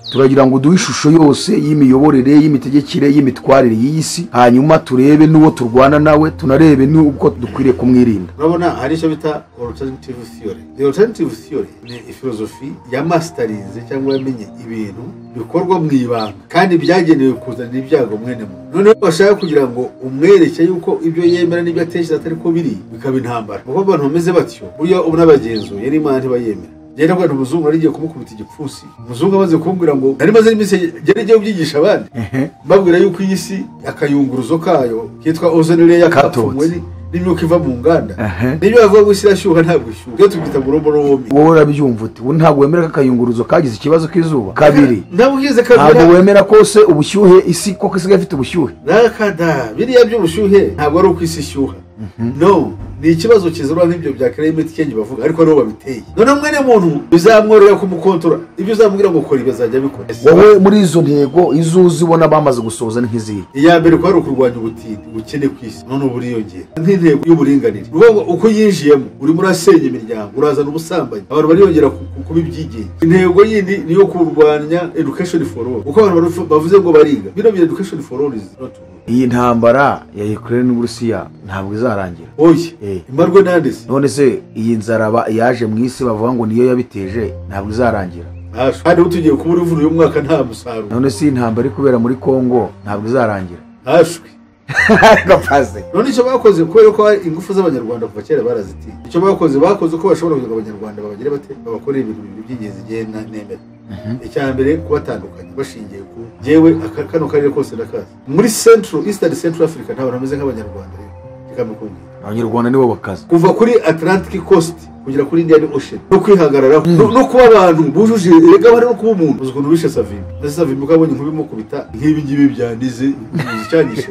turagira ngo duhe ishusho yose y'imiyoborere y'imitegekere y'imitwarire y'isi hanyuma turebe n'uwo turwana nawe tunarebe n'uko dukwiriye kumwirinda. urabona hari icyo bita alternative theory. The alternative theory ni filozofi ya masterinze cyangwa yamenye ibintu bikorwa mu ibanga kandi byagenewe kuzanira ibyago mwene muntu. Noneho bashaka kugira ngo umwereke yuko ibyo yemera n'ibyo atekereza atari ko biri bikaba intambara. Kuko abantu bameze batyo burya ubu n'abagenzuye n'Imana ntibayemera. Jenda kwa umuzungu arigiye kumukubita igipfusi. Umuzungu amaze kumbwira ngo nari maze iminsi jya ubyigisha abandi. Babwira yuko iyi si akayunguruzo kayo kitwa ozone layer kapfumwe n'imyuka iva mu nganda. Nibyo bavuga ngo isi irashyuha ntabwo ishyuha. Rero tubita buroboro wombi. Wowe urabyumva uti ntabwo wemera ko akayunguruzo kagize ikibazo k'izuba. Kabiri ntabwo ugize kabiri. Ntabwo wemera ko se ubushyuhe isi koko isigaye ifite ubushyuhe. Nakada biriya by'ubushyuhe ntabwo ari uko isi ishyuha. No, ni ikibazo kizura nk'ibyo bya climate change bavuga ariko aribo babiteye. None mwene muntu bizamworera kumukontora ibyo uzamubwira ngo kora ibazajya bikora. Wowe muri izo ntego izuzi ubona bamaze gusoza nk'izihe? Iya mbere ko ari ukurwanya ubutindi bukene kwisi none uburiyongera nk'intego y'uburinganire. Uvuga uko yinjiyemo uri murasenya imiryango urazana ubusambanyi abantu bariyongera kuba ibyigenge. Intego yindi niyo kurwanya education for all. Uko abantu bavuze ngo bariga bino bya education for all is not good. Iyi ntambara ya Ukraine n'Uburusiya ntabwo izarangira. Oye, imbarwe nandese. None se iyi nzaraba yaje mu isi bavuga ngo niyo yabiteje ntabwo izarangira. Kandi utugiye kubura ivuru uyu mwaka nta musaruro. None se intambara kubera muri Kongo ntabwo izarangira. Hashwe. Gapaze. None icyo bakoze kubera ko ingufu z'abanyarwanda kuva kera barazitiye. Icyo bakoze ko bashobora kugira abanyarwanda babagire bate babakorera ibintu by'ingenzi igenda nemera. Icyambere kubatandukanya bashingiye ku jewe kano karere kose ndakazi. Muri Eastern Central Africa ntabwo bameze nk'abanyarwanda rero. Kikamukunda. Abanyarwanda nibo bakaza. Kuva kuri Atlantic Coast kugera kuri Indian Ocean no kwihagararaho no kuba abantu bujuje rega bari no kuba umuntu uzukuntu bishe Savimbi ukabonye nkubimukubita nk'ibi ngibi byandize cyanyishe.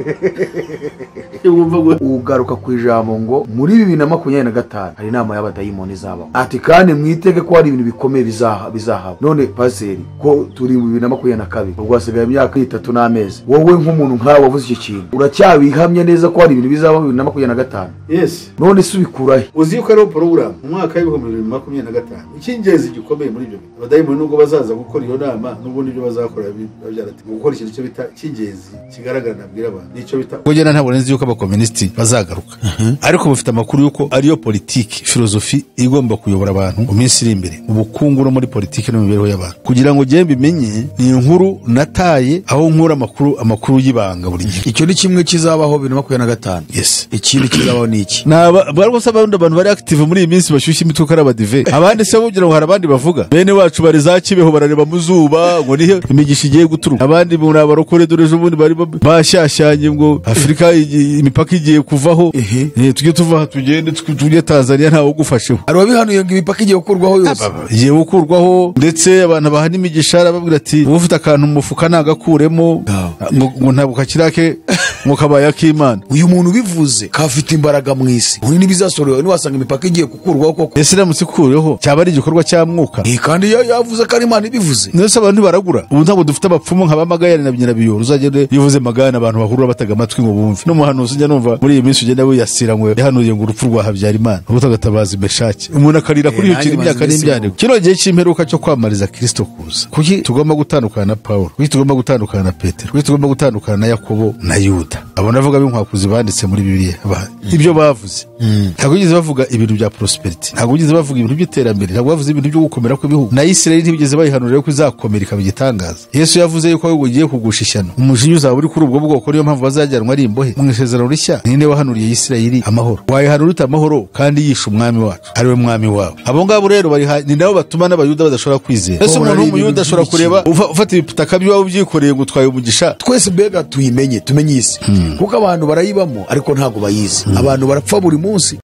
Ugaruka ku ijambo ngo muri 2025 hari inama y'abadayimoni zabaho ati kandi mwitege ko hari ibintu bikomeye bizahaba. None paseri ko turi mu 2022 ubwo hasigaye imyaka 3 n'amezi wowe nk'umuntu nkawe wavuze iki kintu uracyabihamya neza ko hari ibintu bizaba mu 2025? Yes. None subikurahe uzi ko ari program mu mwaka w'ibihumbi 2025 icy'ingenzi gikomeye muri ibyo abadayimoni nubwo bazaza gukora iyo nama n'ubundi ibyo bazakora byarati gukora ikintu cyo bita cy'ingenzi kigaragara nabwira abantu nicyo bita kugena ntabwo nzi yuko abakomunisti bazagaruka ariko bafite amakuru yuko ariyo politiki filozofi igomba kuyobora abantu mu minsi iri imbere ubukungu no muri politiki no mibereho y'abantu kugira ngo je bimenye ni inkuru nataye aho nkura amakuru y'ibanga buri gihe. Icyo ni kimwe kizabaho 2025. Yes. Ikindi kizabaho ni iki? Barwo sabandi abantu bari active muri iyi minsi bashyushye imituka n'abadive abandi se bugira ngo hari abandi bavuga bene wacu bari za Kibeho barareba mu zuba ngo nihe imigisha igiye guturuka abandi muri abarokore doreje ubundi bari bashyashyanye ngo Afrika imipaka igiye kuvaho tujye tuva tugende tujye Tanzania ntawo gufasheho arabihanuye ngo imipaka igiye gukurwaho yose igiye gukurwaho ndetse abantu bahana imigisha arababwira ati ufite akantu mu mufuka nagakuremo ngo ntabuka kirake ngo kabaya k'Imana. Uyu muntu bivuze kafite imbaraga mu isi uyu nibizasorewe ni wasanga imipaka igiye gukurwaho koko. Ese ramutse kureho cyaba ari igikorwa cya mwuka kandi yavuze ko ari Imana ibivuze. Nese abantu baragura ubu ntabwo dufite abapfumu nk'abamagayane na binyarabiyo uzagende bivuze magana abantu bahurura bataga amatwi ngo bumve no muhanuzi njya numva muri iyi minsi ugenda wiyasira ngo yahanuye ngo urupfu rwa Habyarimana ubutagatabaza Meshaki umuntu akarira kuri iyo kiri imyaka n'imbyandiko kino gihe cy'imperuka cyo kwamariza Kristo kuza kuki tugomba gutandukana na Paulo kuki tugomba gutandukana na Petero kuki tugomba gutandukana na Yakobo na Yuda abo navuga b'inkwakuzi banditse muri Bibiliya ibyo bavuze ntabwo bigeze bavuga ibintu bya prosperity ntabwo bigeze bavuga ibintu by'iterambere ntabwo bavuze ibintu byo gukomera kw'ibihugu na Isirayeli ntibigeze bayihanurira ko izakomereka bigitangaza. Yesu yavuze yuko ugiye kugusha ishyano umujinya uzaba uri kuri ubwo bwoko niyo mpamvu bazajyanwa ari imbohe mu isezerano rishya ninde wahanuriye Isirayeli amahoro wayihanura ute amahoro kandi yisha umwami wacu ariwe mwami wabo abo ngabo rero bari ni nabo batuma n'abayuda badashobora kwizera. Ese umuntu w'umuyuda ashobora kureba ufata ibitaka by'aho ubyikoreye ngo twaye umugisha twese mbega tuyimenye tumenye isi kuko abantu barayibamo ariko ntago bayizi abantu barapfa buri munsi.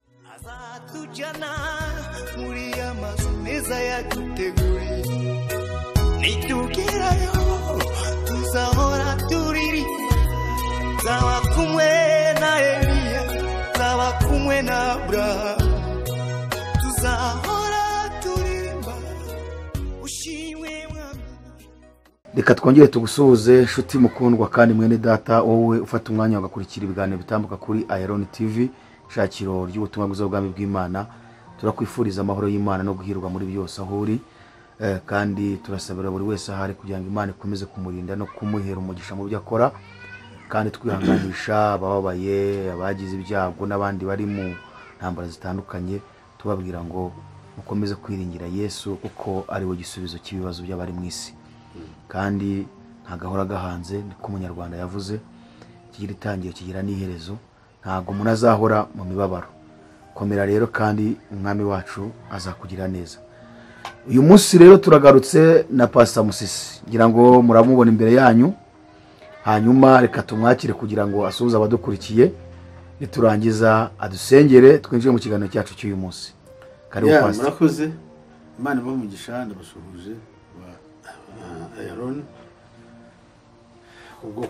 Reka twongere tugusuhuze nshuti mukundwa kandi mwene data wowe ufata umwanya wagakurikira ibiganiro bitambuka kuri Iron TV shakiro ry'ubutumwa bwiza bw'Imana. Turakwifuriza amahoro y'Imana no guhirwa muri byose aho uri. kandi turasabira buri wese ahari kugira ngo Imana ikomeze kumurinda no kumuhera umugisha mu byo akora, kandi twihanganisha abababaye, abagize ibyago n'abandi bari mu ntambara zitandukanye, tubabwira ngo mukomeze kwiringira Yesu kuko ari we gisubizo cy'ibibazo by'abari mu isi. Kandi ntagahora gahanze, niko umunyarwanda yavuze, kigira itangiye kigira n'iherezo, ntago umuntu azahora mu mibabaro. Komera rero kandi umwami wacu azakugira neza. Uyu munsi rero turagarutse na Pastor Musisi, ngira ngo muramubona imbere yanyu, hanyuma reka tumwakire kugira ngo asuhuze abadukurikiye, niturangiza adusengere twinjire mu kiganiro cyacu cy'uyu munsi. Karibu Pastor. Murakoze, Imana ibamugisha, ndabasuhuje wa Aaron ubwo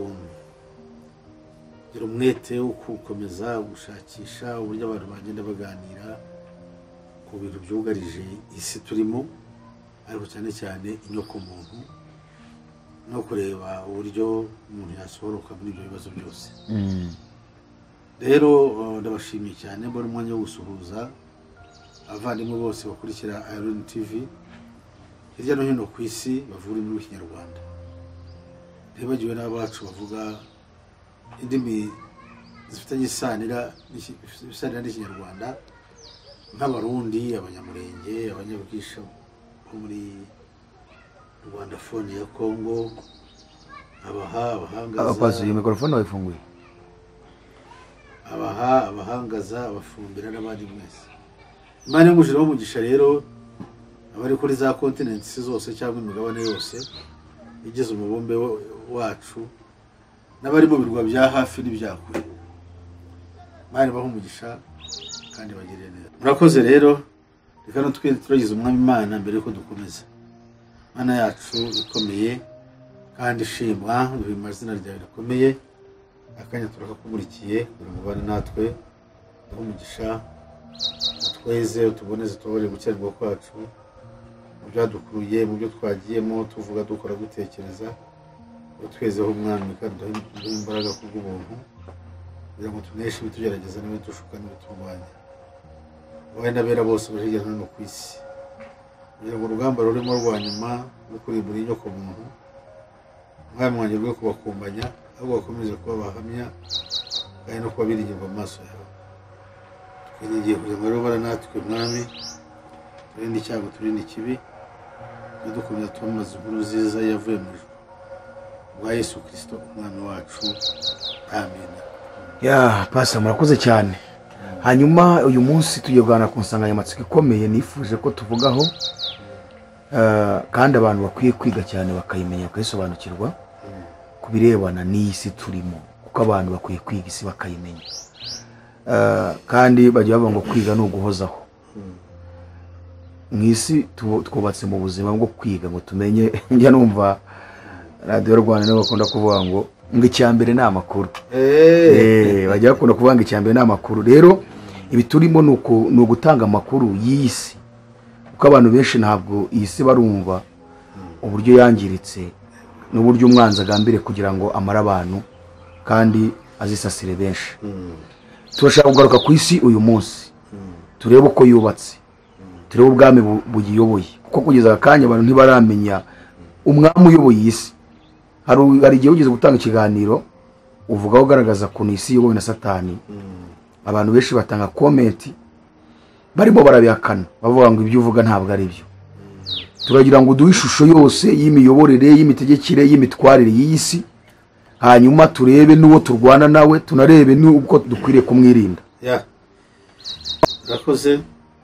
kugira umwete wo gukomeza gushakisha uburyo abantu bagenda baganira ku bintu byugarije isi turimo, ariko cyane cyane inyoko muntu, no kureba uburyo umuntu yasohoka muri ibyo bibazo byose. Rero ndabashimiye cyane, mbona umwanya wo gusuhuza abavandimwe bose bakurikira Aaron TV hirya no hino ku isi bavuga ururimi rw'Ikinyarwanda, ntibagiwe n'abacu bavuga indimi zifitanye isanira n'Ikinyarwanda nk'Abarundi, Abanyamurenge, Abanyabwisha bo muri Rwanda fone ya Congo, abahangaza. Abapazi iyo mikrofone wayifunguye. Abahangaza, abafumbira n'abandi mwese. Imana y'umujira w'umugisha rero abari kuri za continents zose cyangwa imigabane yose igize umubumbe wacu, n'abari mu birwa bya hafi n'ibyakure, Imana ibahe umugisha kandi bagirire neza. Murakoze rero, reka no turagize umwami Imana mbere yuko dukomeza. Imana yacu ikomeye kandi ishimwa, duhimbaza izina ryawe rikomeye. Akanya turakakuburikiye kugira ngo ubane natwe, duhe umugisha, tweze utuboneze tubore gukenerwa kwacu mu byadukuruye, mu byo twagiyemo tuvuga, dukora, gutekereza, utwezeho umwami kandi duhe imbaraga kubw'ubuntu kugira ngo tuneshe ibitugerageza n'ibidushuka n'ibiturwanya. Wowe n'abera bose bari hirya no hino ku isi, kugira ngo urugamba rurimo rwa nyuma rwo kurimbura inyoko muntu, umwami wanjye rwo kubakumbanya, ahubwo bakomeze kuba bahamya kandi no kuba biringirwa mu maso yawe. Twingingiye kugira ngo rero natwe mwami, turinde icyago, turinde ikibi, dukomeza twamamaza inkuru nziza yavuye mu ijuru bwa Yesu Kristo umwami wacu. Amen. Pastor murakoze cyane. Hanyuma uyu munsi tugiye kuganira ku nsanganyamatsiko ikomeye nifuje ko tuvugaho, kandi abantu bakwiye kwiga cyane bakayimenya, bakayisobanukirwa ku birebana n'isi turimo, kuko abantu bakwiye kwiga isi bakayimenya. Kandi bagiye bavuga ngo kwiga ni uguhozaho. Mwisi twubatse mu buzima bwo kwiga ngo tumenye. Njya numva Radio Rwanda nibo bakunda kuvuga ngo icyambere ni amakuru. Bajya bakunda kuvuga ngo icyambere ni amakuru. Rero ibi turimo ni ugutanga amakuru y'isi, kuko abantu benshi ntabwo iyi si barumva uburyo yangiritse n'uburyo umwanzi agambire kugira ngo amara abantu kandi azisasire benshi. Turashaka kugaruka ku isi uyu munsi, turebe uko yubatse, turebe ubwami bugiyoboye, kuko kugeza akanya abantu ntibaramenya umwami uyoboye isi. Hari igihe ugeze gutanga ikiganiro uvuga ugaragaza ukuntu isi iyobowe na Satani, abantu benshi batanga comment barimo barabihakana, bavuga ngo ibyo uvuga ntabwo ari byo. Turagira ngo duhe ishusho yose y'imiyoborere, y'imitegekere, y'imitwarire y'isi, hanyuma turebe n'uwo turwana nawe, tunarebe n'uko dukwiriye kumwirinda. Murakoze,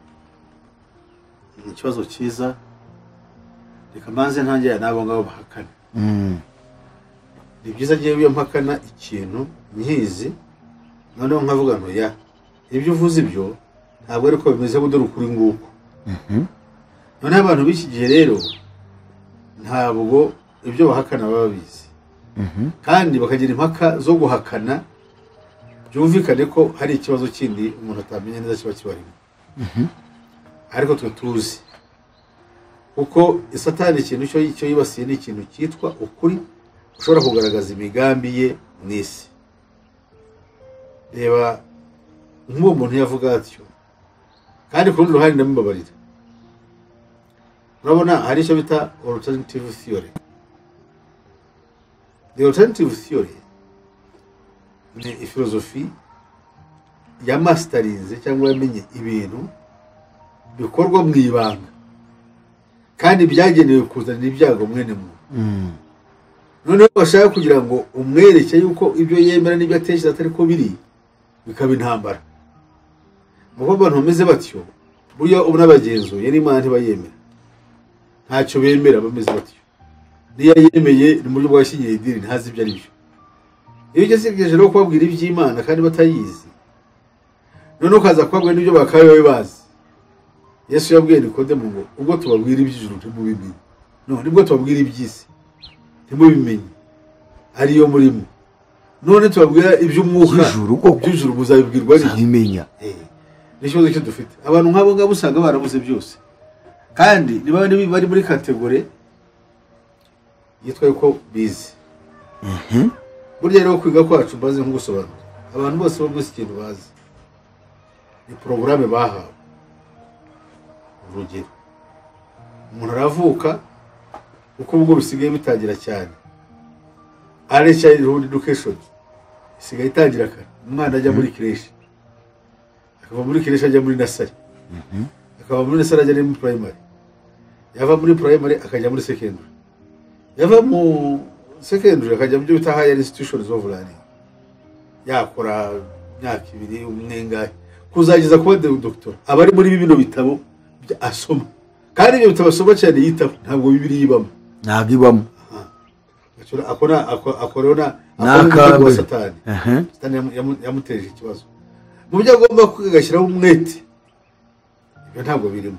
ni ikibazo cyiza. Reka manze ntangira nabo ngabo bahakana. Ni byiza giye iyo mpakana ikintu nyizi, noneho nkavuga ngo ibyo uvuze ibyo ntabwo ariko bimeze budore ukuri nguko. None abantu b'iki gihe rero ntabwo ibyo bahakana baba bizi, kandi bakagira impaka zo guhakana byumvikane ko hari ikibazo kindi umuntu atamenye neza kiba kibarimo. Ariko twe tuzi kuko Satani ikintu cyo yibasiye ni ikintu cyitwa ukuri ushobora kugaragaza imigambi ye mu isi. Reba nk'uwo muntu yavuga atyo, kandi ku rundi ruhande ndamubabarira. urabona hari icyo bita alternative theory. The alternative theory ni ifilozofi ya masterinze cyangwa yamenye ibintu bikorwa mu ibanga kandi byagenewe kuzanira ibyago mwene muntu. Noneho bashaka kugira ngo umwereke yuko ibyo yemera n'ibyo atekereza atari ko biri, bikaba intambara. Muko abantu bameze batyo buryo ubu n'abagenzuye n'Imana ntibayemera, ntacyo bemera, bameze batyo. Niyo yemeye ni muri bwashingiye idini ntazi ibyo ari byo. Iyo ugeze rero kubabwira iby'Imana kandi batayizi, noneho ukaza kubabwira n'ibyo bakabaye bazi. Yesu yabwiye Nikodemo ngo ubwo tubabwira iby'ijuru ntimubimenye, nibwo tubabwira iby'isi ntimubimenye ariyo murimo, none tubabwira iby'umwuka by'ijuru muzabibwirwa n'imenya. N'ikibazo cyo dufite abantu nk'abo ngabo usanga barabuze byose, kandi niba bari muri kategori yitwa yuko bizi. Burya rero kwiga kwacu mbaze nk'ugusobanura abantu bose bo mwese ikintu bazi ni porogaramu bahawe. Urugero, umuntu aravuka uko ubwo bisigaye bitangira cyane, early childhood education isigaye itangira kare. Umwana ajya muri creche, akava muri creche ajya muri nursery, akava muri nursery ajya muri primary, yava muri primary akajya muri secondary, yava mu secondary akajya mu byo bita higher institutions of learning, yakora myaka 2 umwenga kuzageza kuba doctor. Abari muri bino bitabo asoma, kandi ibyo bitabo asoma cyane yitabo ntabwo Bibiliya ibamo, ntabwo ibamo. akorona akora Satani. Satani yamuteje ikibazo mu byo agomba kugashyiraho umwete, ibyo ntabwo birimo.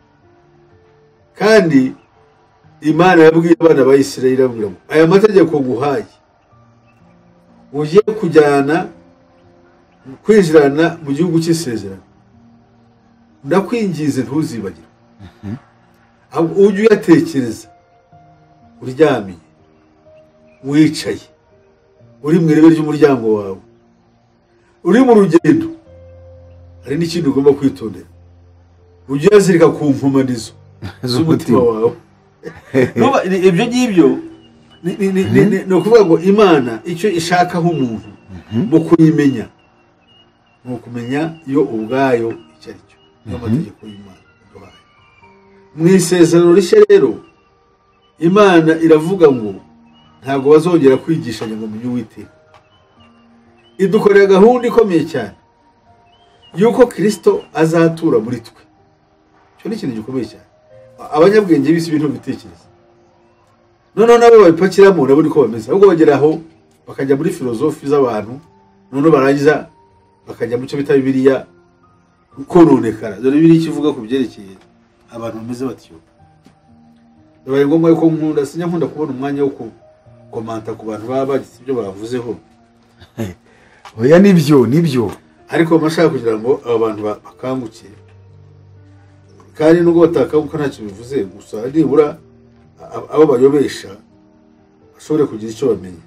Kandi Imana yabwiye abana ba Isirayeli abwira ngo aya mategeko nguhaye ugiye kujyana kwinjirana mu gihugu cy'isezerano, ndakwingize ntuzibagire. Ujye uyatekereza uryamiye, wicaye, uri mu irebe ry'umuryango wawe, uri mu rugendo. Hari n'ikindi ugomba kwitondera, ujye uyazirika ku nkomanizo z'umutima wawe. Ibyo ngibyo ni ukuvuga ngo Imana icyo ishakaho umuntu mu kuyimenya ni ukumenya iyo ubwayo icyo ari cyo. Niyo mategeko y'Imana duhaye mu isezerano rishya. Rero Imana iravuga ngo ntabwo bazongera kwigishanya ngo menye Uwiteka. Idukorera gahunda ikomeye cyane yuko Kristo azatura muri twe. Cyo ni ikintu gikomeye cyane. Abanyabwenge bisi ibintu bitekereza, noneho nabo babipakiramo nabo niko bameze, ahubwo bageraho bakajya muri filozofi z'abantu, noneho barangiza bakajya mu cyo bita Bibiliya kononekara. Dore Bibiliya ikivuga ku byerekeye abantu bameze batyo. Bibaye ngombwa yuko nkunda kubona umwanya wo komanta ku bantu baba bagize ibyo bavuzeho. Oya nibyo ariko mashaka kugira ngo aba bantu bakangukire, kandi nubwo batakanguka ntacyo bivuze, gusa nibura abo bayobesha bashobore kugira icyo bamenya.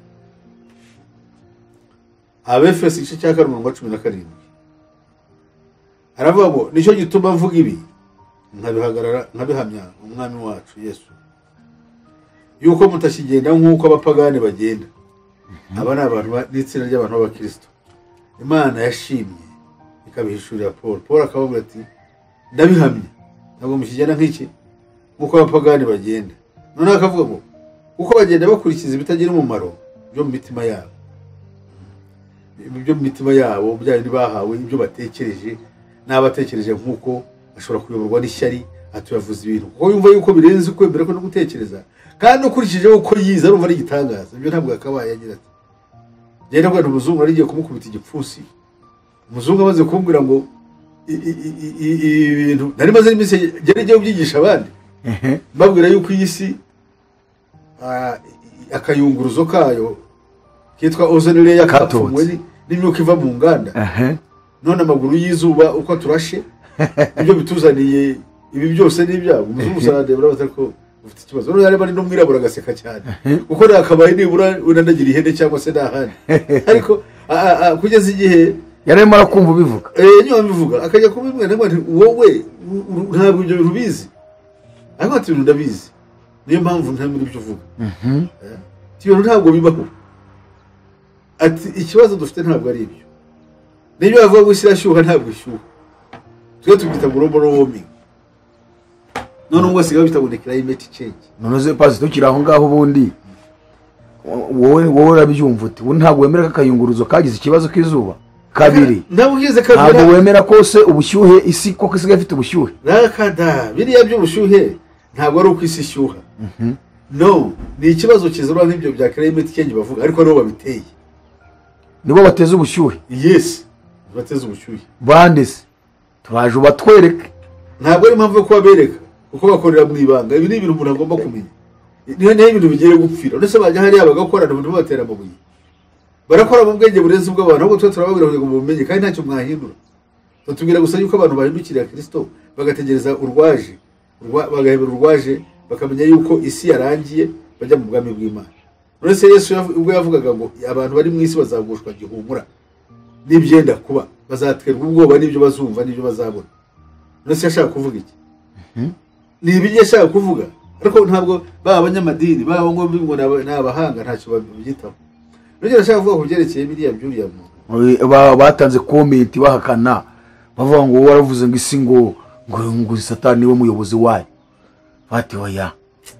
Abefesi igice cya 17 aravuga ngo nicyo gituma mvuga ibi nkabihamya umwami wacu Yesu yuko mutakigenda nk'uko abapagani bagenda. Aba ni abantu n'itsinda ry'abantu b'Abakristo Imana yashimye ikabihishurira Paul akavuga ati ndabihamya ntabwo mukigenda nk'iki nk'uko abapagani bagenda. Noneho akavuga ngo uko bagenda bakurikiza ibitagira umumaro byo mu mitima yabo, ibyo mu mitima yabo byari bahawe ibyo batekereje, n'abatekereje nk'uko ashobora kuyoborwa n'ishyari atuyavuza ibintu kuko yumva yuko birenze kwemera ko no gutekereza, kandi ukurikije uko yiza arumva ari igitangaza. Ibyo ntabwo akabaye agira ati genda bwa umuzungu arigiye kumukubita igipfusi. Umuzungu amaze kumbwira ngo ibintu nari maze iminsi gere ubyigisha abandi, mbabwira yuko iyi si akayunguruzo kayo kitwa ozone layer kapfumwe n'imyuka iva mu nganda. None amaguru y'izuba uko turashe ibyo bituzaniye ibi byose n'ibyago. Umuzungu saradebra batako ufite ikibazo. None yareba no mwirabura agaseka cyane kuko nakabaye nibura unanagira ihene cyangwa se nahandi, ariko kugeza igihe yarema arakumva bivuga niyo bivuga akajya kubimwe nabwo wowe ntabwo ibyo bintu bizi. ariko ati ibintu ndabizi niyo mpamvu nta muri byo uvuga ibintu ntabwo bibaho ati ikibazo dufite ntabwo ari ibyo n'ibyo bavuga ngo isi irashyuha ntabwo ishyuha twe tubyita global warming none ubwo sigaho bita ngo climate change none ze pasi tukiri aho ngaho ubundi wowe urabyumva uti ubu ntabwo wemera ko akayunguruzo kagize ikibazo k'izuba kabiri ntabwo wemera ko se ubushyuhe isi koko isigaye ifite ubushyuhe rakada biriya by'ubushyuhe ntabwo ari uko isi ishyuha no ni ikibazo kizura n'ibyo bya climate change bavuga ariko nibo babiteye nibo bateza ubushyuhe yes bateza ubushyuhe bande se turaje ubatwereke ntabwo ari impamvu yo kubabereka kuko bakorera mu ibanga ibi ni ibintu umuntu agomba kumenya niho ibintu bigiye gupfira ndetse bajya hariya bagakorana umuntu batera amabuye barakora mu bwenge burenze ubw'abantu ahubwo twe turababwira kugira ngo mumenye kandi ntacyo mwahindura tutubwira gusa yuko abantu bahindukiriye Kristo bagategereza urwaje bagahebera urwaje bakamenya yuko isi yarangiye bajya mu bwami bw'Imana none se Yesu ubwo yavugaga ngo abantu bari mu isi bazagushwa gihumura n'ibyenda kuba bazaterwa ubwoba n'ibyo bazumva n'ibyo bazabona none se yashaka kuvuga iki ni ibyo yashaka kuvuga ariko ntabwo baba abanyamadini baba ngo n'abahanga ntacyo babyitaho none yashaka kuvuga ku byerekeye biriya byuriya batanze comment bahakana bavuga ngo waravuze ngo isi ngo Satani niwe muyobozi wayo bati oya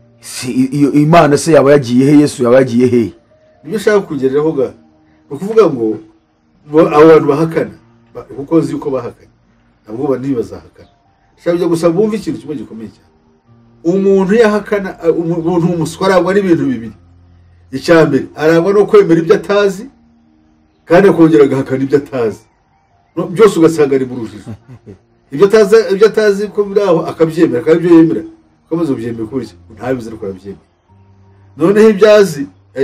Imana se yaba yagiye he Yesu yaba yagiye he nibyo shaka kugereraho ga ukuvuga ngo abo bantu bahakana kuko nzi uko bahakanye ntabwo bandi bazahakana shaka gusa bumva ikintu kimwe gikomeye cyane umuntu yahakana umuntu umuswarangwa n'ibintu bibiri icyambere arangwa no kwemera ibyo atazi kandi akongera agahakana ibyo atazi byose ugasanga ari mu rujijo ibyo atazi ko biraho akabyemera kandi ibyo yemera komaze ubyemera ko ntabizi ariko arabyemera noneho ibyazi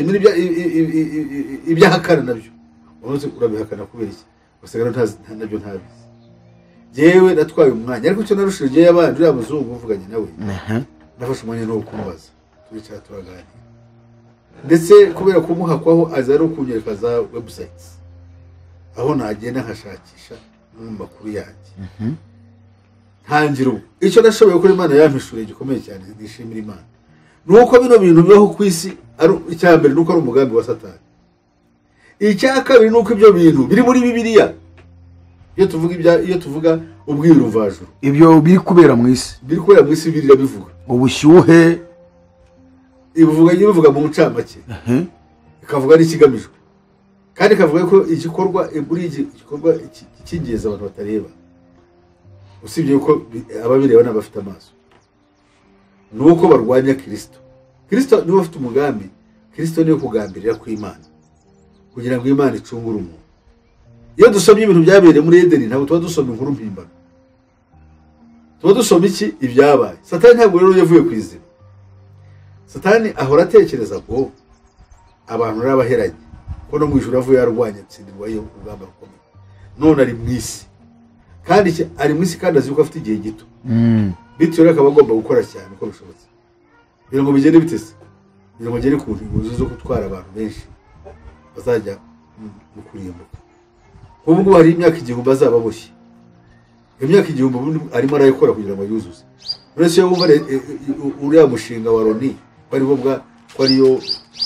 ibyo ahakana nabyo umunsi urabihakana kubera iki ugasanga ntabyo ntabizi yewe natwaye umwanya ariko icyo narushije giye abandi uriya muzungu uvuganye nawe nafashe umwanya no kumubaza turicara turaganira ndetse kubera kumuhakwaho aza no kunyereka za websites aho nagenda nkashakisha mu makuru yanjye ntangira ubu icyo nashoboye kuri Imana yampishuriye gikomeye cyane nishimira Imana nuko bino bintu bibaho ku isi ari icyambere nuko ari umugambi wa Satani icya kabiri nuko ibyo bintu biri muri Bibiliya iyo tuvuga ubwiru mvajuru ibyo biri kubera mu isi Bibiliya bivuga ubushyuhe bivuga mu ncamake ikavuga n'ikigamijwe kandi ikavuga ko igikorwa cy'ingenzi abantu batareba usibye ko ababireba n'abafite amaso nuko barwanya Kristo niwe afite umugambi Kristo niwe kugambirira kw'Imana kugira ngo Imana icungure umuntu iyo dusomye ibintu byabereye muri Edeni ntabwo tuba dusoma inkuru mpimbano tuba dusoma iki ibyabaye Satani ntabwo rero yavuye ku izina Satani ahora atekereza ngo abantu n'abaheranye ko no mu ijuru avuye yarwanya atsindirwayo urugamba rukomeye none ari mu isi kandi ari mu isi kandi azi ko afite igihe gito bityo rero akaba agomba gukora cyane uko bishobotse kugira ngo bigende bitese kugira ngo agere ku ntego zo gutwara abantu benshi bazajya mu kurimbuka ubwo hari imyaka igihumbi azaba aboshye imyaka igihumbi arimo arayikora kugira ngo yuzuze uretse yo wumva uriya mushinga wa Loni ko ariyo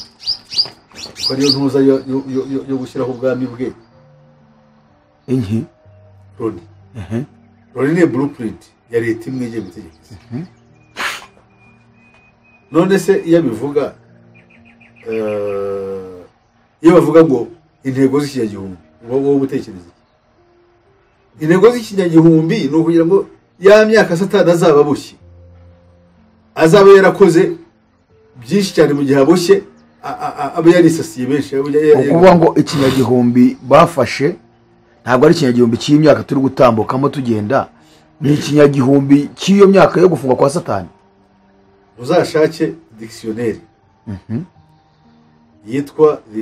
ntuza yo gushyiraho ubwami bwe inki Loni ni blueprint ya leta imwe igiye gutegeka none se iyo bivuga iyo bavuga ngo intego z'ikinyagihumbi wowe ubutekereza intego z'ikinyagihumbi ni ukugira ngo ya myaka Satani azaba aboshye azaba yarakoze byinshi cyane mu gihe aboshye aba yarisasiye benshi ukuvuga ngo ikinyagihumbi bafashe ntabwo ari ikinyagihumbi cy'imyaka turi gutambukamo tugenda ni ikinyagihumbi cy'iyo myaka yo gufungwa kwa Satani uzashake dictionnaire yitwa the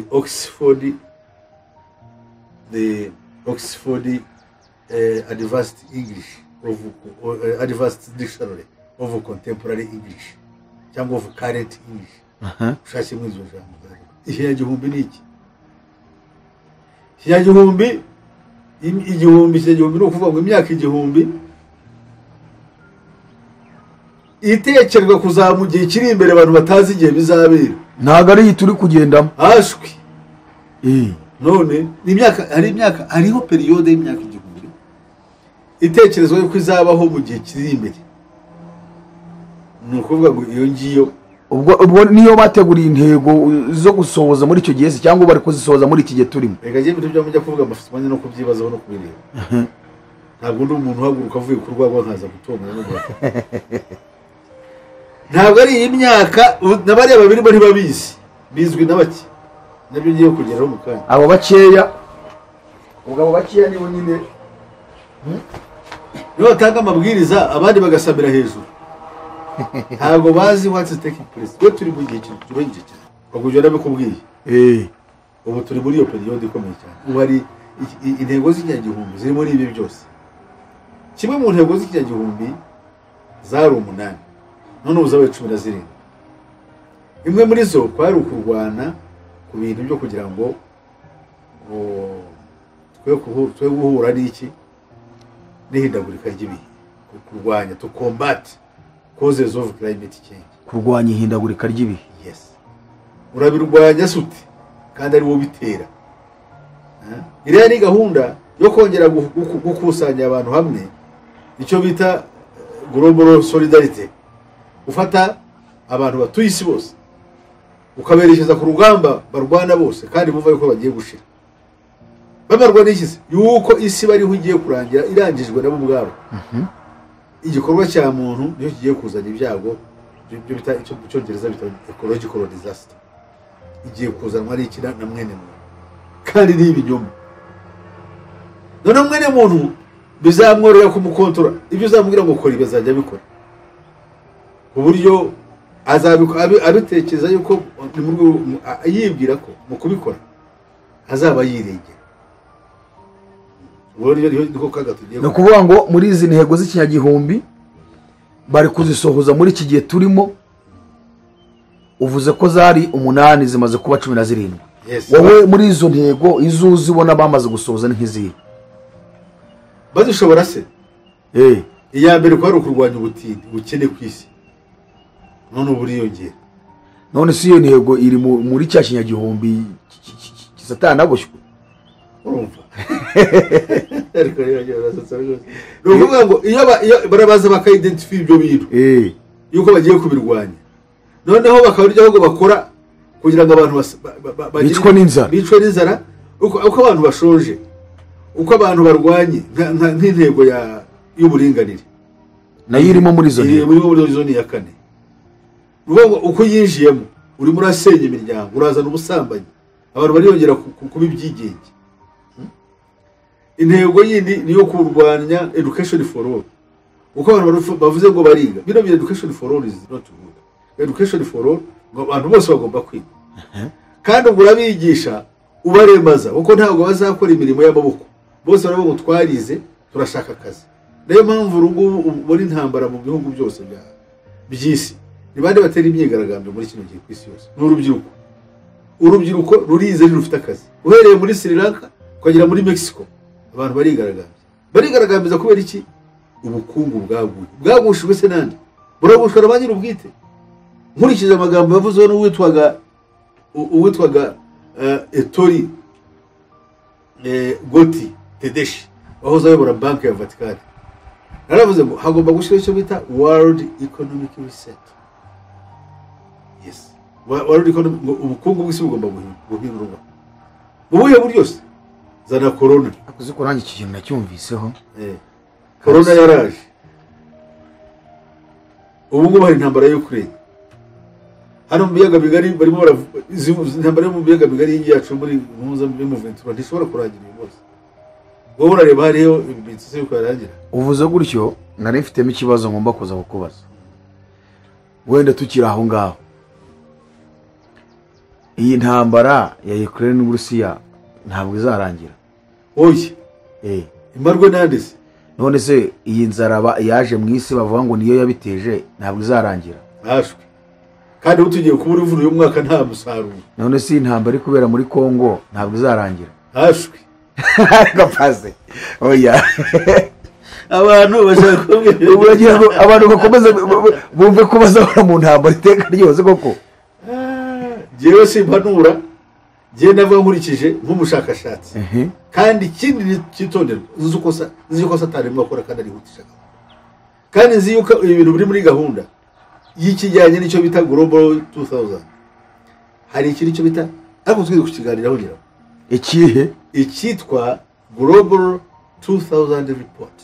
Oxford Advanced English Advanced Dictionary of Contemporary English cyangwa of Current English ushake muri izo jambo ikinyagihumbi ni iki ikinyagihumbi ni ukuvuga ngo imyaka igihumbi itekerwa kuzaba mu gihe kiri imbere abantu batazi igihe bizabera. ntabwo ari iyi turi kugendamo. Ashwi none imyaka hariho periyode y'imyaka 1000 itekerezwa yuko izabaho mu gihe kiri imbere. Ni ukuvuga ngo iyo ngiyo ubwo niyo bateguriye intego zo gusohoza muri icyo gihe cyangwa bari kuzisohoza muri iki gihe turimo. Reka je ibintu byamujya kuvuga amafismanye no kubyibazaho no kubireba. Ntabwo ndi umuntu uhaguruka avuye ku rwego nkaza gutonga no gwa. Ntabwo ari imyaka n'abari babiri bari babizi bizwi n'abaki nabyo ngiye kugeraho mu kanya. Abo bakeya ubwo bakeya nibo nyine nibo batanga amabwiriza abandi bagasabira hejuru. Ntabwo bazi what's taking place. Twe turi mu gihe cy'urubanza cyane. Bagujya nabikubwiye. Ubu turi muri iyo periode ikomeye cyane. Ubu hari intego z'inyagihumbi ziri muri ibi byose. Kimwe mu ntego z'inyagihumbi zari 8 none uzabaye 17. Imwe muri zo kwari ukurwana ku bintu byo kugira ngo twe guhura n'iki n'ihindagurika ry'ibihe, kurwanya to combat causes of climate change. Kurwanya ihindagurika ry'ibihe. Yes. Urabirwanya sute kandi ari wo bitera. Iriya ni gahunda yo kongera gukusanya abantu hamwe, icyo bita global solidarity. Ufata abantu batuye isi bose ukaberekeza ku rugamba barwana bose kandi bumva yuko bagiye gushira. Babarwana ikize yuko isi bariho igiye kurangira irangijwe nabo ubwabo. Igikorwa cya muntu niyo kigiye kuzana ibyago byo bita icyo cyongereza bita ecological disaster. Igiye kuzanwa ari ikina na mwene muntu kandi ni ibinyoma. None mwene muntu bizamworera kumukontora, ibyo uzamubwira ngo kora ibazajya bikora. Uburyo abitekereza yuko yibwira ko mu kubikora azaba yirengera. No kuvuga ngo muri izi ntego z'ikinyagihumbi bari kuzisohoza muri iki gihe turimo. Uvuze ko zari 8 zimaze kuba 17. Wowe muri izo ntego izuzi ubona bamaze gusohoza nk'izihe? Bazishobora se? Iya mbere ko ari ukurwanya ubutindi bukene kwisi. None uburiyongera. None si iyo ntego iri muri cya kinyagihumbi kisatana gushywe. Urumva. Ariko rero rasatsa rwose. Nuvuga ngo iyo barabaza bakayidentify ibyo bintu. Yuko bagiye kubirwanya. Noneho bakaburyo ngo bakora kugira ngo abantu bicwe n'inzara. Uko abantu bashonje. Uko abantu barwanye nk'intego y'uburinganire. Nayo irimo muri zo ntego. Irimo muri zone ya 4. Uko yinjiyemo uri muri asenya imiryango urazana ubusambanyi abantu bariyongera kuba ibyigenge. Intego yindi niyo kurwanya education for all. Uko abantu bavuze ngo bariga bino bi education for all is not good. Education for all ngo abantu bose bagomba kwiga kandi ubwo urabigisha ubaremaza uko ntabwo bazakora imirimo y'amaboko bose barabo twarize turashaka akazi. Nayo mpamvu urugo muri ntambara mu bihugu byose by'isi nibande batera imyigaragambyo muri kino gihe kwisi yose n'urubyiruko. Urubyiruko rurize rufite akazi uhereye muri Sri Lanka ukagera muri Mexico abantu barigaragambye kubera iki? Ubukungu bwagushwe se nande buragushwe abanyiri ubwite. Nkurikije amagambo yavuze n'uwitwaga Ettore Gotti Tedeschi wahoze ayobora banki ya Vatican. Naravuze ngo hagomba gushira icyo bita World Economic Reset. Yes. World Economic ubukungu bw'isi bugomba guhindurwa. Mu buye buryo zana corona. Akuzi ko nanjye ikintu nacyumviseho. Corona yaraje. Ubu ngo bari intambara yo Ukraine. Hano mu biyaga bigari barimo intambara yo mu biyaga bigari y'ingiyacu muri mpuza M23 ntishobora kurangira bose. Wowe urareba hariyo ibitse yuko yarangira. Uvuze gutyo nari mfitemo ikibazo ngomba kuza kukubaza. Wenda tukiri aho ngaho. Iyi ntambara ya Ukraine n'Uburusiya ntabwo izarangira. Oye. Imarwe nandise. None se iyi nzara yaje mu isi bavuga ngo niyo yabiteje ntabwo izarangira. Ashwe. Kandi utugiye kubura imvura uyu mwaka nta musaruro. None se intambara iri kubera muri Kongo ntabwo izarangira. Ashwe. Gapaze. Oya. abantu bashaka uragira ngo abantu bakomeze bumve ko bazahora mu ntambara iteka ryose koko. Jewe simpanura, je navuga nkurikije nk'umushakashatsi. Kandi ikindi cyitondera nzi ko Satani mwakora kandi ari hutisha. Kandi nzi yuko ibintu biri muri gahunda y'ikijyanye n'icyo bita Global 2000. Hari ikintu cyo bita ariko twize kukiganiraho ngira. Ikihe? Icyitwa Global 2000 report.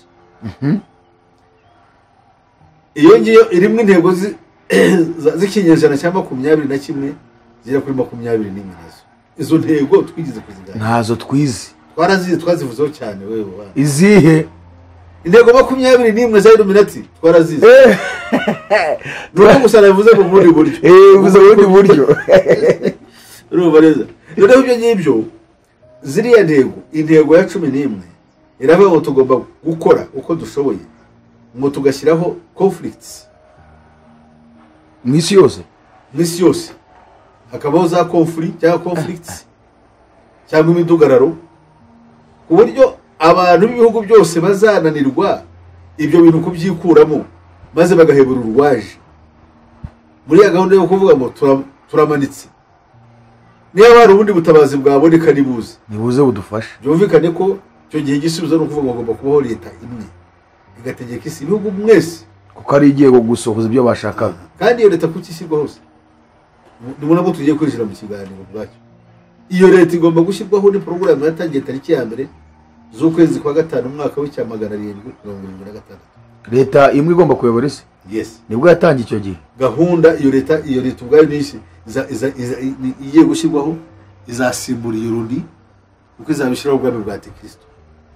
Iyo ngiyo irimo intego z'ikinyejana cya 21 zira kuri 21 nazo. Izo ntego twigize kuziganira. Ntazo twize. Twazivuzeho cyane wewe. Izihe? Intego 21 za Illuminati twarazize. Nuko gusa navuze mu bundi buryo. Uvuze mu bundi buryo. Urumva neza. Rero ibyo ngibyo ziriya intego ya 11 iravuga ngo tugomba gukora uko dushoboye ngo tugashyiraho conflicts mwisi yose hakabaho za conflicts cyangwa imidugararo ku buryo abantu b'ibihugu byose bazananirwa ibyo bintu kubyikuramo maze bagahebura urwaje muri ya gahunda yo kuvuga ngo turamanitse niba hari ubundi butabazi bwaboneka nibuze budufasha. Byumvikane ko cyo gihe gisubizo no kuvuga ngo bagomba kubaho leta imwe igategeka isi ibihugu mwese kuko ari igiye gusohoza ibyo bashakaga. Kandi iyo leta kukishyirwa hose nibona ko tugiye kwinjira mu kiganiro bwacyo. Iyo leta igomba gushyirwaho ni porogaramu yatangiye tariki ya mbere z'ukwezi kwa gatanu umwaka w'Icyamagana 776. Leta imwe igomba kuyobora isi. Yes. Nibwo yatangiye icyo gihe. Gahunda iyo leta ubwayo n'isi igiye gushyirwaho izasimbura iyo Loni uko izabishyiraho ubwami bwa Kristo.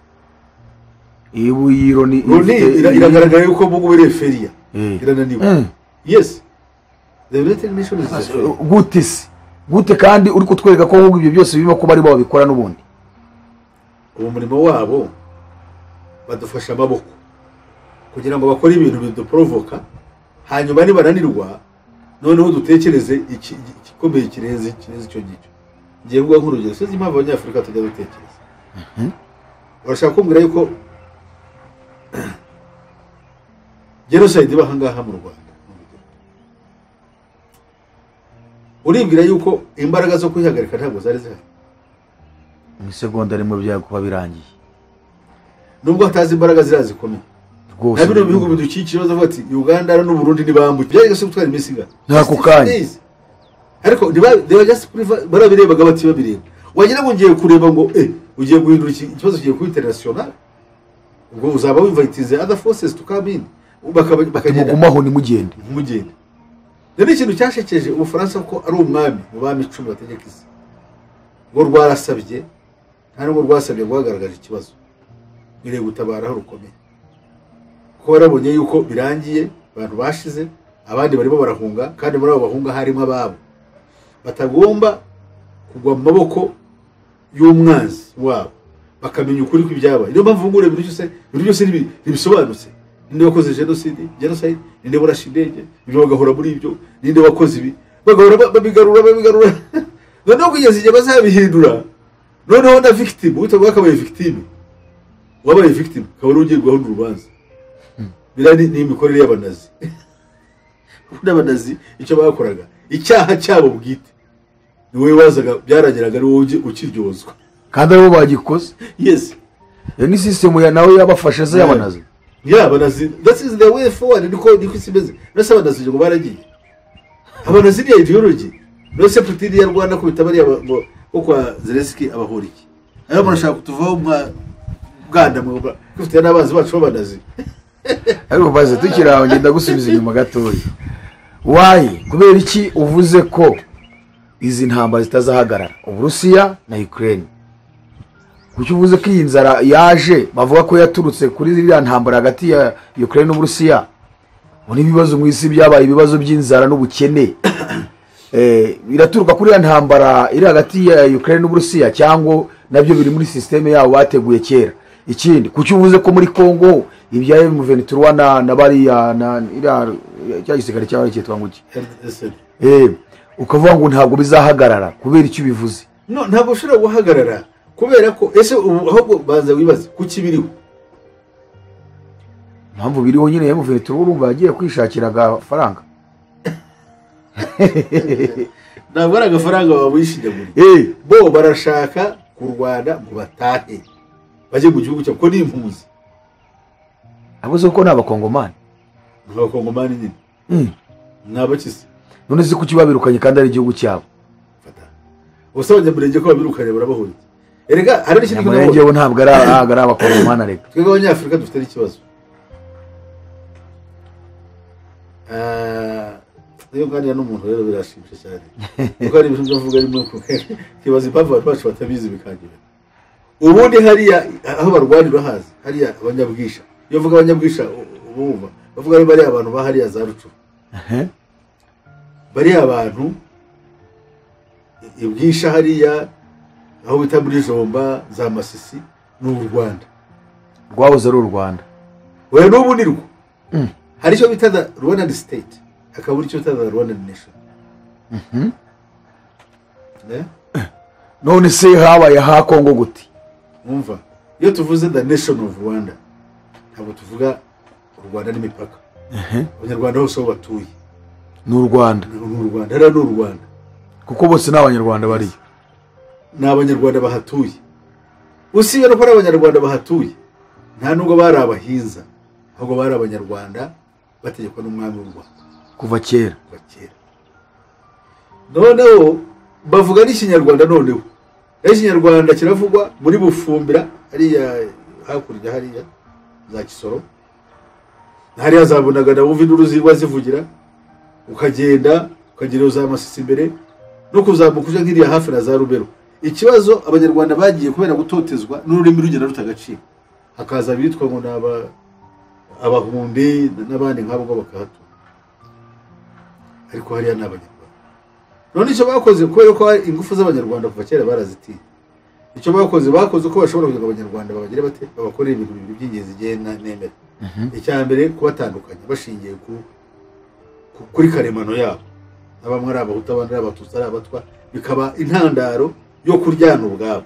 Loni iragaragara yuko Mungu bere feria irananiwe. Yes. The United Nations gute kandi uri kutwereka ko ahubwo ibyo byose birimo ko bari babikora n'ubundi. Uwo murimo wabo badufasha amaboko kugira ngo bakore ibintu biduprovoka hanyuma nibananirwa noneho dutekereze igikomeye kireze icyo ngicyo. Ngiye kuvuga nk'urugero sinzi impamvu abanyafurika tujya dutekereza. Urashaka kumbwira yuko genocide iba hangaha mu Rwanda, uribwira yuko imbaraga zo kwihagarika ntabwo zari zihari mu segonda rimwe bya kuba birangiye, nubwo hatazi imbaraga zirazikomeye rwose. nabino bihugu bidukikije bavuga ati Uganda n'u Burundi nibambuke byari gase gutwara iminsi ingana ntako kanya, ariko they just barabirebaga bati babireba, wagira ngo ngiye kureba ngo ugiye guhindura ikibazo kigiye ku international, ubwo uzaba wivitize other forces to come in bakagenda mugumaho ni mugende. None ikintu cyashekeje Ubufaransa ko ari umwami mu bami 10 bategeka isi, ngo rwarasabye ntabwo rwasabye guhagaragaje ikibazo bire gutabara aho rukomeye, ko barabonye yuko birangiye abantu bashize abandi barimo barahunga, kandi muri abo bahunga harimo ababo batagomba kugwa mu maboko y'umwanzi wabo, bakamenya ukuri kw'ibyaba. Niyo mpamvu ngure ibintu byose ntibisobanutse. Ninde wakoze genocide, ninde warashe indege, ibyo bagahora muri ibyo, ninde wakoze ibi, bagahora babigarura noneho kugeza igihe bazabihindura, noneho na victim witwa akabaye victim, wabaye victim kabari ugirwaho n'urubanza. Birani ni imikorere y'abanazi n'abanazi icyo bakoraga icyaha cyabo bwite niwe wazaga byarageraga ari wowe ukiryozwa kandi abo bagikoze. Yes, ni system ya nawe yabafashe ze y'abanazi. Abanazi, that is the way forward. Niko simeze nose abanazi ngo baragiye abanazi ni ideology nose putiri ya Rwanda ko bitabari ngo kwa Zelensky abahuriki ayo murashaka kutuvaho bwanda mu kufite n'abazi bacu babanazi. Ariko baze tukiraho ngenda gusubiza inyuma gatoya. Why kubera iki uvuze ko izi ntambara zitazahagarara Uburusiya na Ukraine? Kuki uvuze ko iyi nzara yaje bavuga ko yaturutse kuri ziriya ntambara hagati ya Ukraine n'Uburusiya? Muri ibibazo mu isi byabaye ibibazo by'inzara n'ubukene. Biraturuka kuri ya ntambara iri hagati ya Ukraine n'Uburusiya cyangwa nabyo biri muri systeme yabo bateguye kera? Ikindi kuki uvuze ko muri Kongo ibya M23 na bariya na ira cyagisigara cyangwa cyitwa nguki ukavuga ngo ntabwo bizahagarara kubera icyo bivuze? No, ntabwo ushobora guhagarara kubera ko ese ahubwo baza wibaza kuki biriho. mpamvu biriho nyine M23 urumva yagiye kwishakira agafaranga ntabwo ari agafaranga babwishinyaguriye bo barashaka kurwana ngo batahe bajye mu gihugu cyabo ko ni impunzi abuze ko n'abakongomani nyine n'abakisi none se kuki babirukanye kandi ari igihugu cyabo ubuse abanyamurenge ko babirukanye barabahoye erega hari n'ikindi kintu abanyamurenge bo ntabwo ari abakongomani ariko twebwe abanyafurika dufite n'ikibazo iyo nganira n'umuntu rero birashimisha cyane kuko hari ibintu byo mvuga arimo kibaza impamvu abantu bacu batabizi bikangira ubundi hariya aho barwanira hazi hariya abanyabwisha iyo mvuga abanyabwisha ubumva bavuga bari abantu bahariya za Rucuru bari abantu ibwisha hariya aho bita muri Jomba za Masisi n'u Rwanda rwahoze ari u Rwanda we n'ubu ni rwo hari icyo bita Rwandan state akaba icyo bita Rwandan nation none se habaye ha Kongo guti umva iyo tuvuze the nation of Rwanda ntabwo tuvuga u Rwanda n'imipaka abanyarwanda bose aho batuye n'u Rwanda rero n'u Rwanda kuko bose n'abanyarwanda bari n'abanyarwanda bahatuye usibye no ko abanyarwanda bahatuye nta nubwo bari abahinza ahubwo bari abanyarwanda bategekwa n'umwami w'u Rwanda kuva kera noneho bavuga n'ikinyarwanda noneho ikinyarwanda kiravugwa muri Bufumbira hariya hakurya hariya za Kisoro hariya zabonaga na wumva induru zirwa zivugira ukagenda ukagera za Masisi imbere no kuzamuka uje nk'iriya hafi na za Rubero ikibazo abanyarwanda bagiye kubera gutotezwa n'ururimi rugenda rutagaciro hakaza bitwa ngo abahumbi n'abandi nk'abo bakahatura ariko hariya n'abanyarwanda none icyo bakoze kubera ko ingufu z'abanyarwanda kuva kera barazitiye icyo bakoze uko bashobora kugira abanyarwanda babagire bate babakorera ibintu bibiri by'ingenzi igihe nemera icya mbere kubatandukanya bashingiye kuri karemano yabo abamwe ari abahutu abandi ari abatutsi ari abatwa bikaba intandaro yo kuryana ubwabo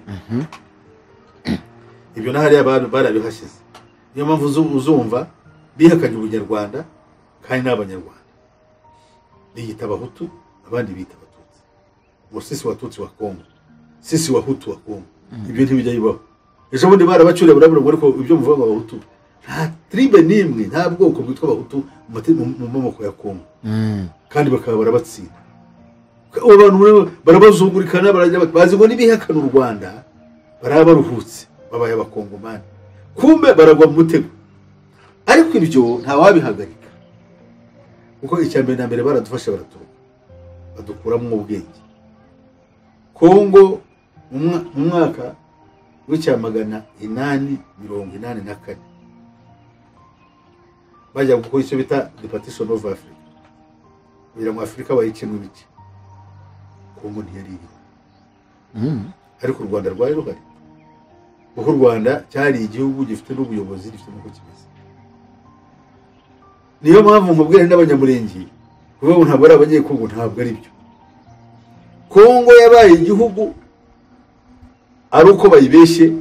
ibyo n'ahariya barabihashyize niyo mpamvu uzumva bihakanye ubunyarwanda kandi n'abanyarwanda biyita abahutu abandi bita abatutsi ngo sisi watutsi wa Kongo sisi wahutu wa Kongo ibyo ntibijya bibaho ejo bundi barabacuriye burabura ariko ibyo muvuga ngo abahutu nta tribe nimwe nta bwoko bwitwa abahutu mu moko ya Kongo kandi bakaba barabatsinda abantu barabazungurikana bazi ngo nibihakana u Rwanda baraba baruhutse babaye abakongomani kumbe baragwa mu mutego ariko ibyo nta wabihagarika kuko icyambere na mbere baradufasha baraturuka badukuramo ubwenge Kongo mu mwaka w'icyamagana 884 bajya gukora icyo bita Partition of Africa kugira ngo Afrika bayicemo ibice Kongo ntiyari iriho ariko u Rwanda rwari ruhari kuko u Rwanda cyari igihugu gifite n'ubuyobozi gifite n'uko kimeze niyo mpamvu nkubwira n'abanyamurenge kuvuga ngo ntabwo ari abanyekongo ntabwo ari byo Kongo yabaye igihugu ari uko bayibeshye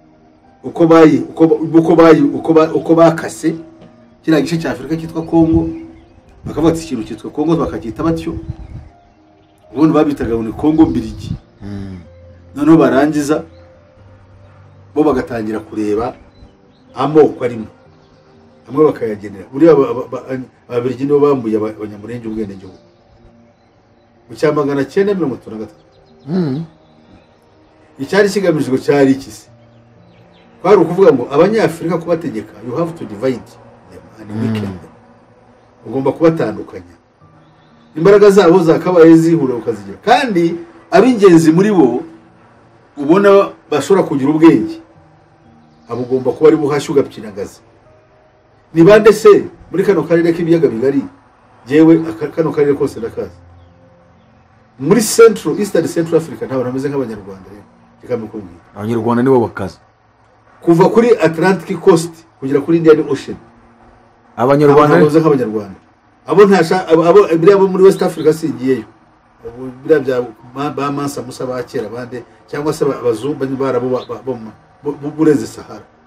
uko bakase kiriya gice cya Afurika cyitwa Kongo bakavuga ati ikintu cyitwa Kongo bakacyita batyo ubundi babitaga ngo ni Kongo mbirigi noneho barangiza bo bagatangira kureba amoko arimo amwe bakayagenera buriya ababirigi nibo bambuye abanyamurenge ubwenegihugu mu cyamagana 933 icyari kigamijwe cyari ikisi kwari ukuvuga ngo abanyafurika kubategeka you have to divide them and weaken them ugomba kubatandukanya imbaraga zabo zakabaye zihura ukazigira kandi abingenzi muri bo ubona bashobora kugira ubwenge abo ugomba kuba ari buhashye ugapyinagaza ni bande se muri kano karere k'ibiyaga bigari jewe kano karere kose ndakazi muri Eastern Central Africa ntabwo nameze nk'abanyarwanda rero kikamukubwira abanyarwanda nibo bakaza kuva kuri Atlantic Coast kugera kuri Indian Ocean abanyarwanda nameze nk'abanyarwanda abo ntasha abo muri West Africa singiyeyo bira bya ba Mansa Musa bakera bande cyangwa se abazumba barabo bureze Sahara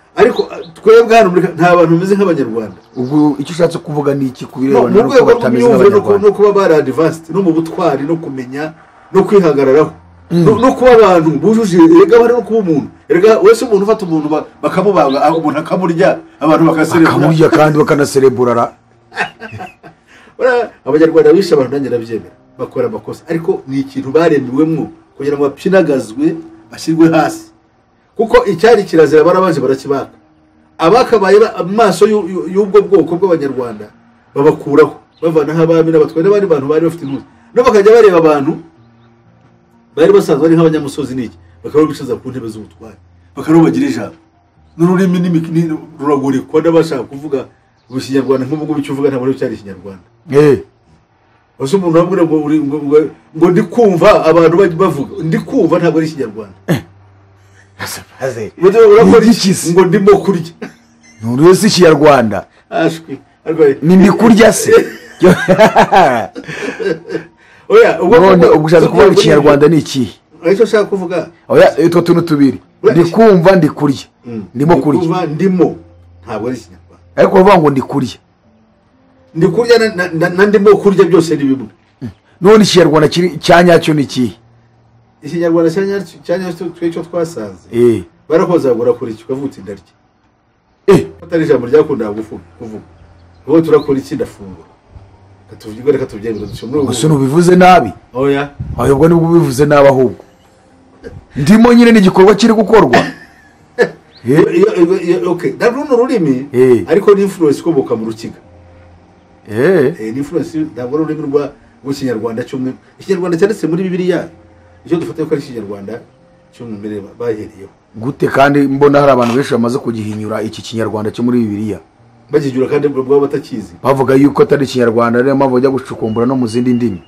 ariko twebwe hano nta bantu bameze nk'abanyarwanda. ubwo icyo ushatse kuvuga ni iki mu kubirebana rwego rw'imyumvire no kuba bari advanced no mu butwari no kumenya no kwihagararaho no kuba abantu bujuje erega bari no kuba umuntu erega wese umuntu ufata umuntu bakamubaga umuntu akamurya abantu bakaserebura kandi bakanaserebura abanyarwanda bishe abantu nanjye nabyemera bakora amakosa ariko ni ikintu baremewemo kugira ngo bapyinagazwe bashyirwe hasi kuko icyari kirazira barabaje barakibaka abakabaye amaso y'ubwo bwoko bw'abanyarwanda babakuraho bavanaho abami n'abatware n'abandi bantu bari bafite intuzi no bakajya bareba abantu bari basanzwe ari nk'abanyamusozi n'iki bakababicaza ku ntebe z'ubutware bakarubagira ijambo n'ururimi ruragurikwa n'abashaka kuvuga Ikinyarwanda nk'ubwo icyo uvuga ntabwo cyari Ikinyarwanda wese umuntu wabwira ngo ndi kumva abantu bavuga ndi kumva ntabwo ari Ikinyarwanda ngo ndimo kurya nuri wese Ikinyarwanda ashwi ni ndi kurya se oya ubwo ushaka kuvuga Ikinyarwanda ni iki icyo ushaka kuvuga oya utwo tuntu tubiri ndi kumva ndi kurya ndimo kurya ndimo ntabwo ari Ikinyarwanda ariko bavuga ngo ndi kurya na ndimo kurya byose ni bimwe none Ikinyarwanda cyanyacyo ni iki Ikinyarwanda cyanyacyo twecyo twasanze barakozagura kuri iki kavuga ndarya atari ijambo ryakundaga kuvuga ubu turakora iki ndafungura katuvuge reka tubyemera dushobora gusa nubivuze nabi oya ahubwo nibwo bivuze nabi ahubwo ndimo nyine n'igikorwa kiri gukorwa okay ndaruno rurimi ariko ni influence ikomoka mu rukiga ni influence ntabwo rurimi rw'Ikinyarwanda cyumwe Ikinyarwanda cyanditse muri Bibiliya icyo dufata ko ari Ikinyarwanda cy'umwimerere bahereyeho gute kandi mbona hari abantu benshi bamaze kugihinyura iki Kinyarwanda cyo muri Bibiliya bagijura kandi bwo batakizi bavuga yuko atari Ikinyarwanda rero mpamvu bajya gucukumbura no mu zindi ndimi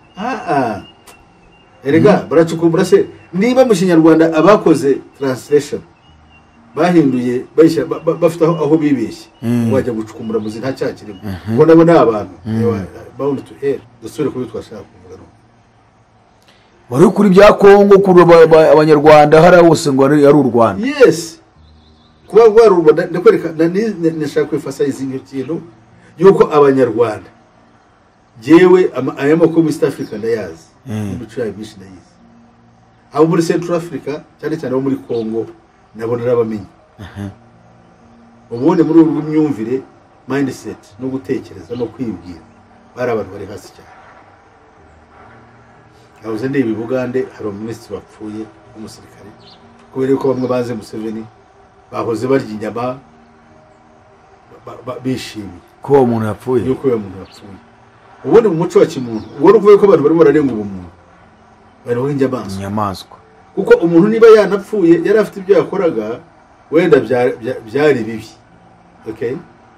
erega baracukumbura se niba mu Kinyarwanda abakoze translation bahinduye bafite aho bibeshye wajya gucukumbura mu zindi ntacyakirimo ngo nabo ni abantu bound to air dusubire kubi twashaka kuvuga bari kuri bya Kongo kuri abanyarwanda hari hose ngo ari u Rwanda yes kuba rwa Rwanda ndakwereka nashaka kwifasize ikintu yuko abanyarwanda jewe ayamako mu East Africa ndayazi imico ya bishi ndayizi abo muri Central Africa cyane cyane abo muri Kongo nabo narabamenye ubundi muri ubu myumvire mindset no gutekereza no kwibwira bari abantu bari hasi cyane abuze ndi Bugande hari umuminisitiri wapfuye umusirikare kubera ko bamwe baze Museveni bahoze barya inyama bishimye ko umuntu yapfuye yuko uwo muntu yapfuye ubundi mu muco wa kimuntu ubwo uvuye ko abantu bari bararenga ubumuntu bari ho inyamaswa kuko umuntu niba yanapfuye yari afite ibyo yakoraga wenda byari bibi okay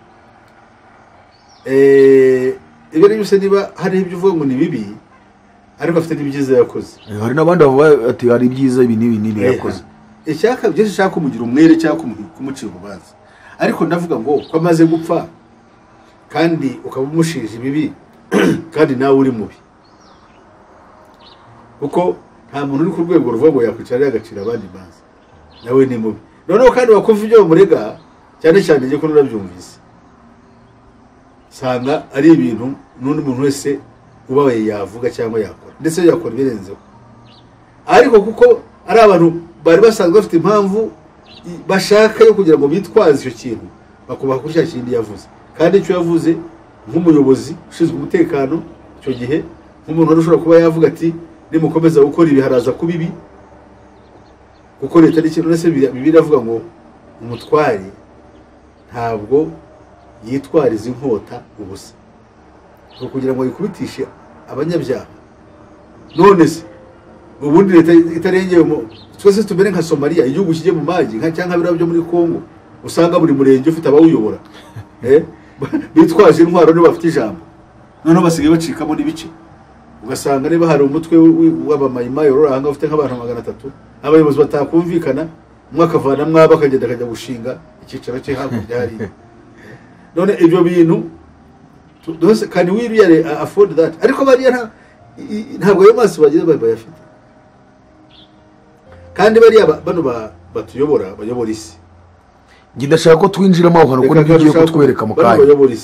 ibyo byose niba hari ibyo uvuga ngo ni bibi ariko afite n'ibyiza yakoze hari n'abandi bavuga ati hari ibyiza ibi n'ibi yakoze icyaka byose shaka kumugira umwere cyangwa kumucira urubanza ariko ndavuga ngo ko amaze gupfa kandi ukaba umushije ibibi kandi nawe uri mubi kuko nta muntu uri ku rwego ruvuga ngo yakwicara agacira abandi manza nawe ni mubi noneho kandi wakumva ibyo bamurega cyane cyane ngiye ko narabyumvise sanga ari ibintu n'undi muntu wese ubabaye yavuga cyangwa yakora ndetse yakora ibirenzeho ariko kuko ari abantu bari basanzwe bafite impamvu bashaka yo kugira ngo bitwaze icyo kintu bakubaha kuri cya kindi yavuze kandi icyo yavuze nk'umuyobozi ushinzwe umutekano icyo gihe nk'umuntu wari ushobora kuba yavuga ati nimukomeza gukora ibi haraza kuba ibi kuko leta n'ikintu ndetse Bibiliya iravuga ngo umutware ntabwo yitwariza inkota ubusa kugira ngo yikubitishe abanyabyaha none se ubundi leta itarengeye twese tumere nka Somalia igihugu kijye mu maji nka cyangwa bira byo muri Kongo usanga buri murenge ufite abawuyobora bitwaje intwaro niba bafite ijambo noneho basigaye bacikamo n'ibice ugasanga niba hari umutwe w'abamayimayi urahanga ufite nk'abantu 300 abayobozi batakumvikana umwaka avana mwaba akagenda akajya gushinga icyicaro cye hakurya hari none ibyo bintu dose kandi we afford that ariko bariya ntabwo ayo maso bagize bayafite kandi bariya bano batuyobora bayobora isi ngidashaka ko twinjiramo aho kuko nibyo ugiye kutwereka mu kanya.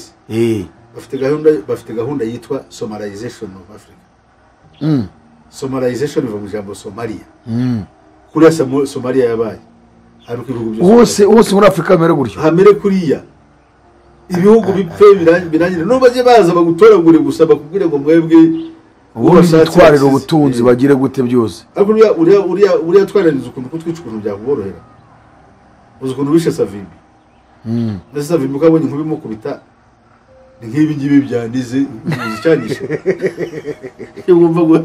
bafite gahunda yitwa Somarization of Africa. Somarization biva mu jambo Somalia. Kuriya Somalia yabaye ariko ibihugu byose muri Afrika mere gutyo hamere kuriya ibihugu bipfe birangire no baje baza bagutoragure gusa bakubwire ngo mwebwe ubutwarira ubutunzi bagire gute byose. Ariko uriya twaraniza ukuntu kutwica ukuntu byakuborohera. Uzi ukuntu bishe Savimbi. Ndetse Savimbi ukabonye nkubimukubita nk'ibi ngibi byandize uzicyanisha. Yumva ngo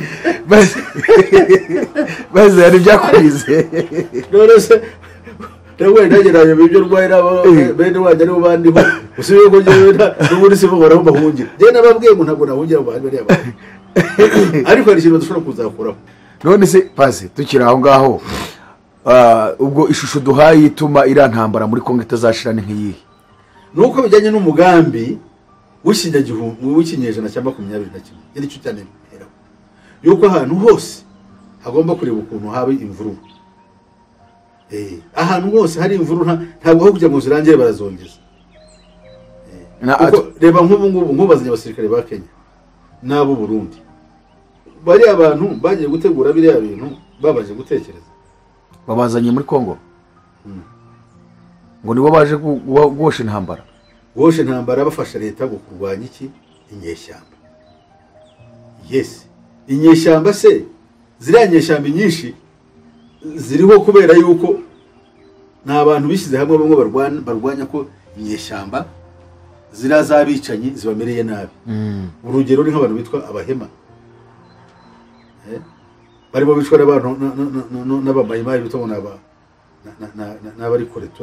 baze ari byakurize. None se nawe ndagerayo bibyo rwayira bene wajya aribo bandiho usibe ko ngewe n'ubundi se baraho bahungira. Je nababwiye ngo ntabwo nahungira abantu bari abantu. Ariko ari ikintu dushobora kuzakoraho. None se pase tukiri aho ngaho ubwo ishusho duhaye ituma ira ntambara muri Kongo itazashira ni nk'iyi. Nuko bijyanye n'umugambi w'ikinyejana cya 21 yari cyo cyane heraho yuko ahantu hose hagomba kureba ukuntu haba imvururu. Ahantu hose hari imvururu ntabwo aho kujya mu zirangire barazongeza. Reba nk'ubazanye abasirikare ba Kenya n'abo Burundi bari abantu bagiye gutegura biriya bintu babaje gutekereza babazanye muri Kongo ngo nibo baje gosha intambara bafasha leta kurwanya iki inyeshyamba. Yes, inyeshyamba se ziriya nyeshyamba nyinshi ziriho kubera yuko nta bantu bishyize hamwe bamwe barwanya ko inyeshyamba zirazabicanyi zibamereye nabi. Urugero ni nk'abantu bitwa abahema barimo bicwa n'abantu n'abamayimayi bitwa n'abari koreto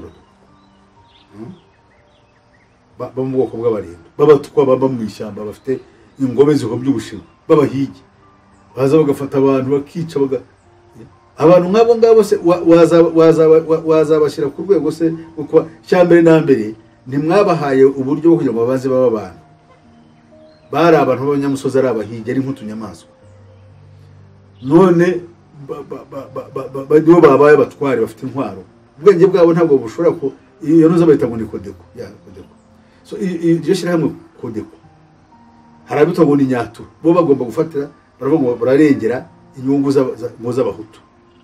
bo mu bwoko bw'abarinda babatukwa baba mu ishyamba bafite ingobe zihobye ubushiru babahigi baza bagafata abantu bakica abantu nk'abo ngabo se wazabashyira ku rwego se uko cyambere na mbere ntimwabahaye uburyo bwo kugira ngo babanze baba abantu bari abantu b'abanyamusozi ari abahigi ari nk'utunyamaswa. None bo babaye batware bafite intwaro ubwenge bwabo ntabwo bushobora ko iyo noza bayita ngo ni kodeko so iyo shyira hamwe kodeko harabitwa ngo ni nyatu bo bagomba gufatira baravuga ngo bararengera inyungu z'abahutu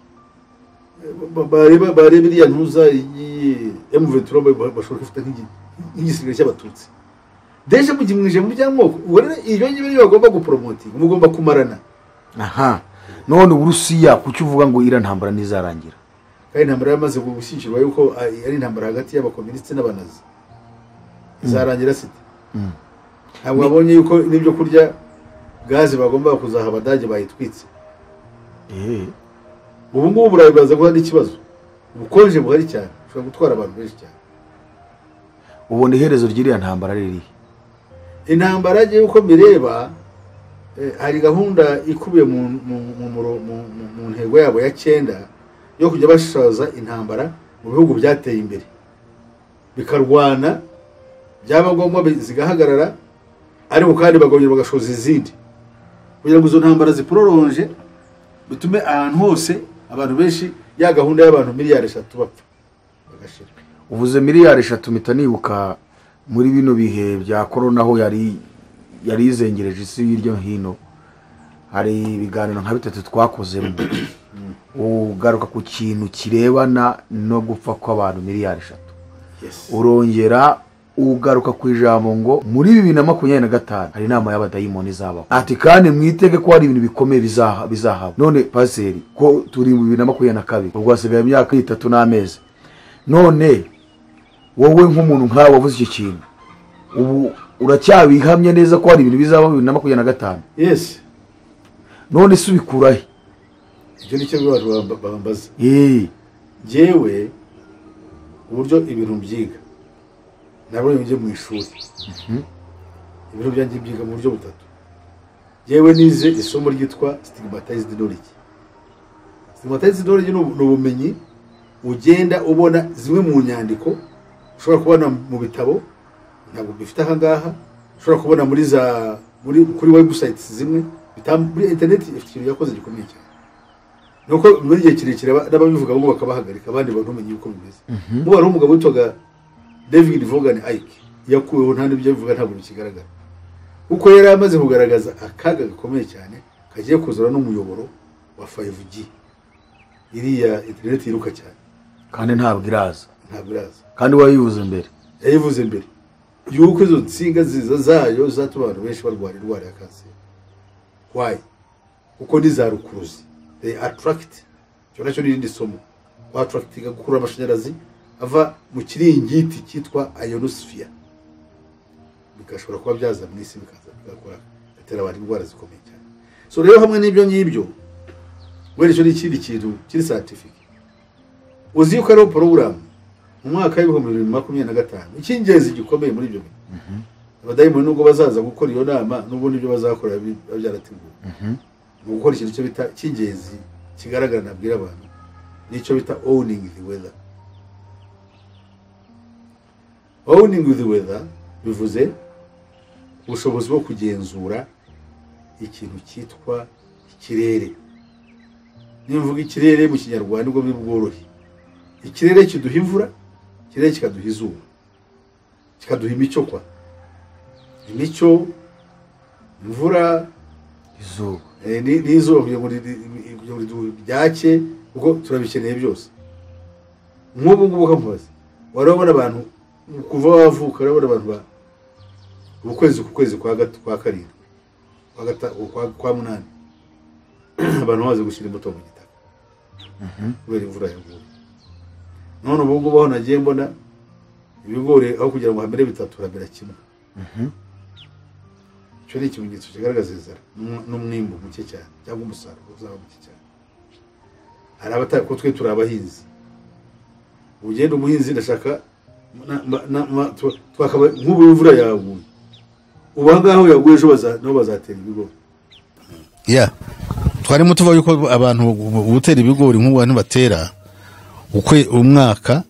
bareba iriya ntuza M23 bashobora gufata nk'igisigare cy'abatutsi deje mugimwije mu byamoko ubone iyo ngiye bagomba gupromoting mugomba kumarana. None Uburusiya kuki uvuga ngo ira ntambara nizarangira kandi intambara yamaze gushyikirwa yuko ari intambara hagati y'abakomunisti n'abanazi izarangira site. Ntabwo babonye yuko n'ibyo kurya gazi bagomba kuzaha abadage bayitwitse. Ubu ngubu Burayi baza guhana ikibazo ubukonje buhari cyane ushobora gutwara abantu benshi cyane. Ubone iherezo ry'iriya ntambara riri intambara je uko mireba hari gahunda ikubiye mu ntego yabo ya 9 yo kujya bashaza intambara mu bihugu byateye imbere bikarwana byaba ngombwa zigahagarara ariko kandi bagongera bagashoza izindi kugira ngo izo ntambara ziprolonge bitume ahantu hose abantu benshi ya gahunda y'abantu miliyari 3 bapfa bagashira. Uvuze miliyari 3 mitanibuka muri bino bihe bya corona ho yari izengereje isi y'iryo hino hari ibiganiro nka 3 twakozemo ugaruka ku kintu kirebana no gupfa kw'abantu miliyari 3. Urongera ugaruka ku ijambo ngo muri 2025 hari inama y'abadayimoni izabaho ati kandi mwitege ko hari ibintu bikomeye bizahaba. None paseri ko turi mu 2022 ubwo hasigaye imyaka 3 n'amezi none wowe nk'umuntu nkawe wavuze iki kintu ubu uracyabihamye neza ko hari ibintu bizaba 2025? Yes. None subikurahe ibyo nicyo bibazo bambaza. Jewe uburyo ibintu byiga nabwo ngiye mu ishuri ibintu byanjye byiga mu buryo butatu. Jewe nize isomo ryitwa stigmatized knowledge. Stigmatized knowledge ni ubumenyi ugenda ubona zimwe mu nyandiko ushobora kubona mu bitabo ntabwo bifite aha ngaha ushobora kubona kuri websites zimwe muri internet ifite ikintu yakoze gikomeye cyane. nuko muri igihe kirekire n'ababivuga ngo bakabahagarika abandi bantu bamenye uko bimeze mu bari umugabo witwaga David Vaughan Icke yakuweho nta n'ibyo bivuga ntabwo bikigaragara kuko yari amaze kugaragaza akaga gakomeye cyane kagiye kuzura n'umuyoboro wa 5G iriya internet yiruka cyane kandi ntabwo iraza kandi wayivuze mbere yayivuze mbere yuko izo nsinga ziza zayo zatuma abantu benshi barwara indwara ya kanseri. Why? Kuko ni za rukuruzi, they attract cyo nacyo n'irindi somo, attractinga gukura amashanyarazi ava mu kiringiti cyitwa ionosphere bigashobora kuba byaza mu isi bikaza bigakora gatera abantu indwara zikomeye cyane. So rero hamwe n'ibyo ngibyo wari cyo n'ikindi kintu kiri scientific uzi yuko ari program mu mwaka w'ibihumbi 2025 icy'ingenzi gikomeye muri ibyo bintu abadayimoni nubwo bazaza gukora iyo nama n'ubundi ibyo bazakora byarateguwe mu gukora ikintu cyo bita cy'ingenzi kigaragara nabwira abantu nicyo bita owning the weather. Owning the weather bivuze ubushobozi bwo kugenzura ikintu cyitwa ikirere. Nimvuga ikirere mu kinyarwanda ubwo bworoshye, ikirere kiduha imvura, ikirere kikaduha izuba, kikaduha imico kwa imico, imvura, izuba n'izuba kugira ngo byake kuko turabikeneye byose. Nk'ubu ngubu kamubaza warabona abantu kuva wavuka urabona abantu ukwezi ku kwezi kwa karindwi kwa munani abantu baze gushyira imbuto mu gitaka kubera imvura yaguye. None ubu ngubu aho nagiye mbona ibigori aho kugira ngo hamere bitatu hamera kimwe. Icyo ni ikimenyetso kigaragaza inzara n'umwimbo muke cyane cyangwa umusaruro uzaba muke cyane. Hari abatari ko twe turi abahinzi, ugenda umuhinzi ndashaka twakaba nk'ubu imvura yaguye ubu ngaho yaguye ejo nabo bazatera ibigori. Twarimo tuvuga yuko abantu gutera ibigori nk'ubu abantu batera umwaka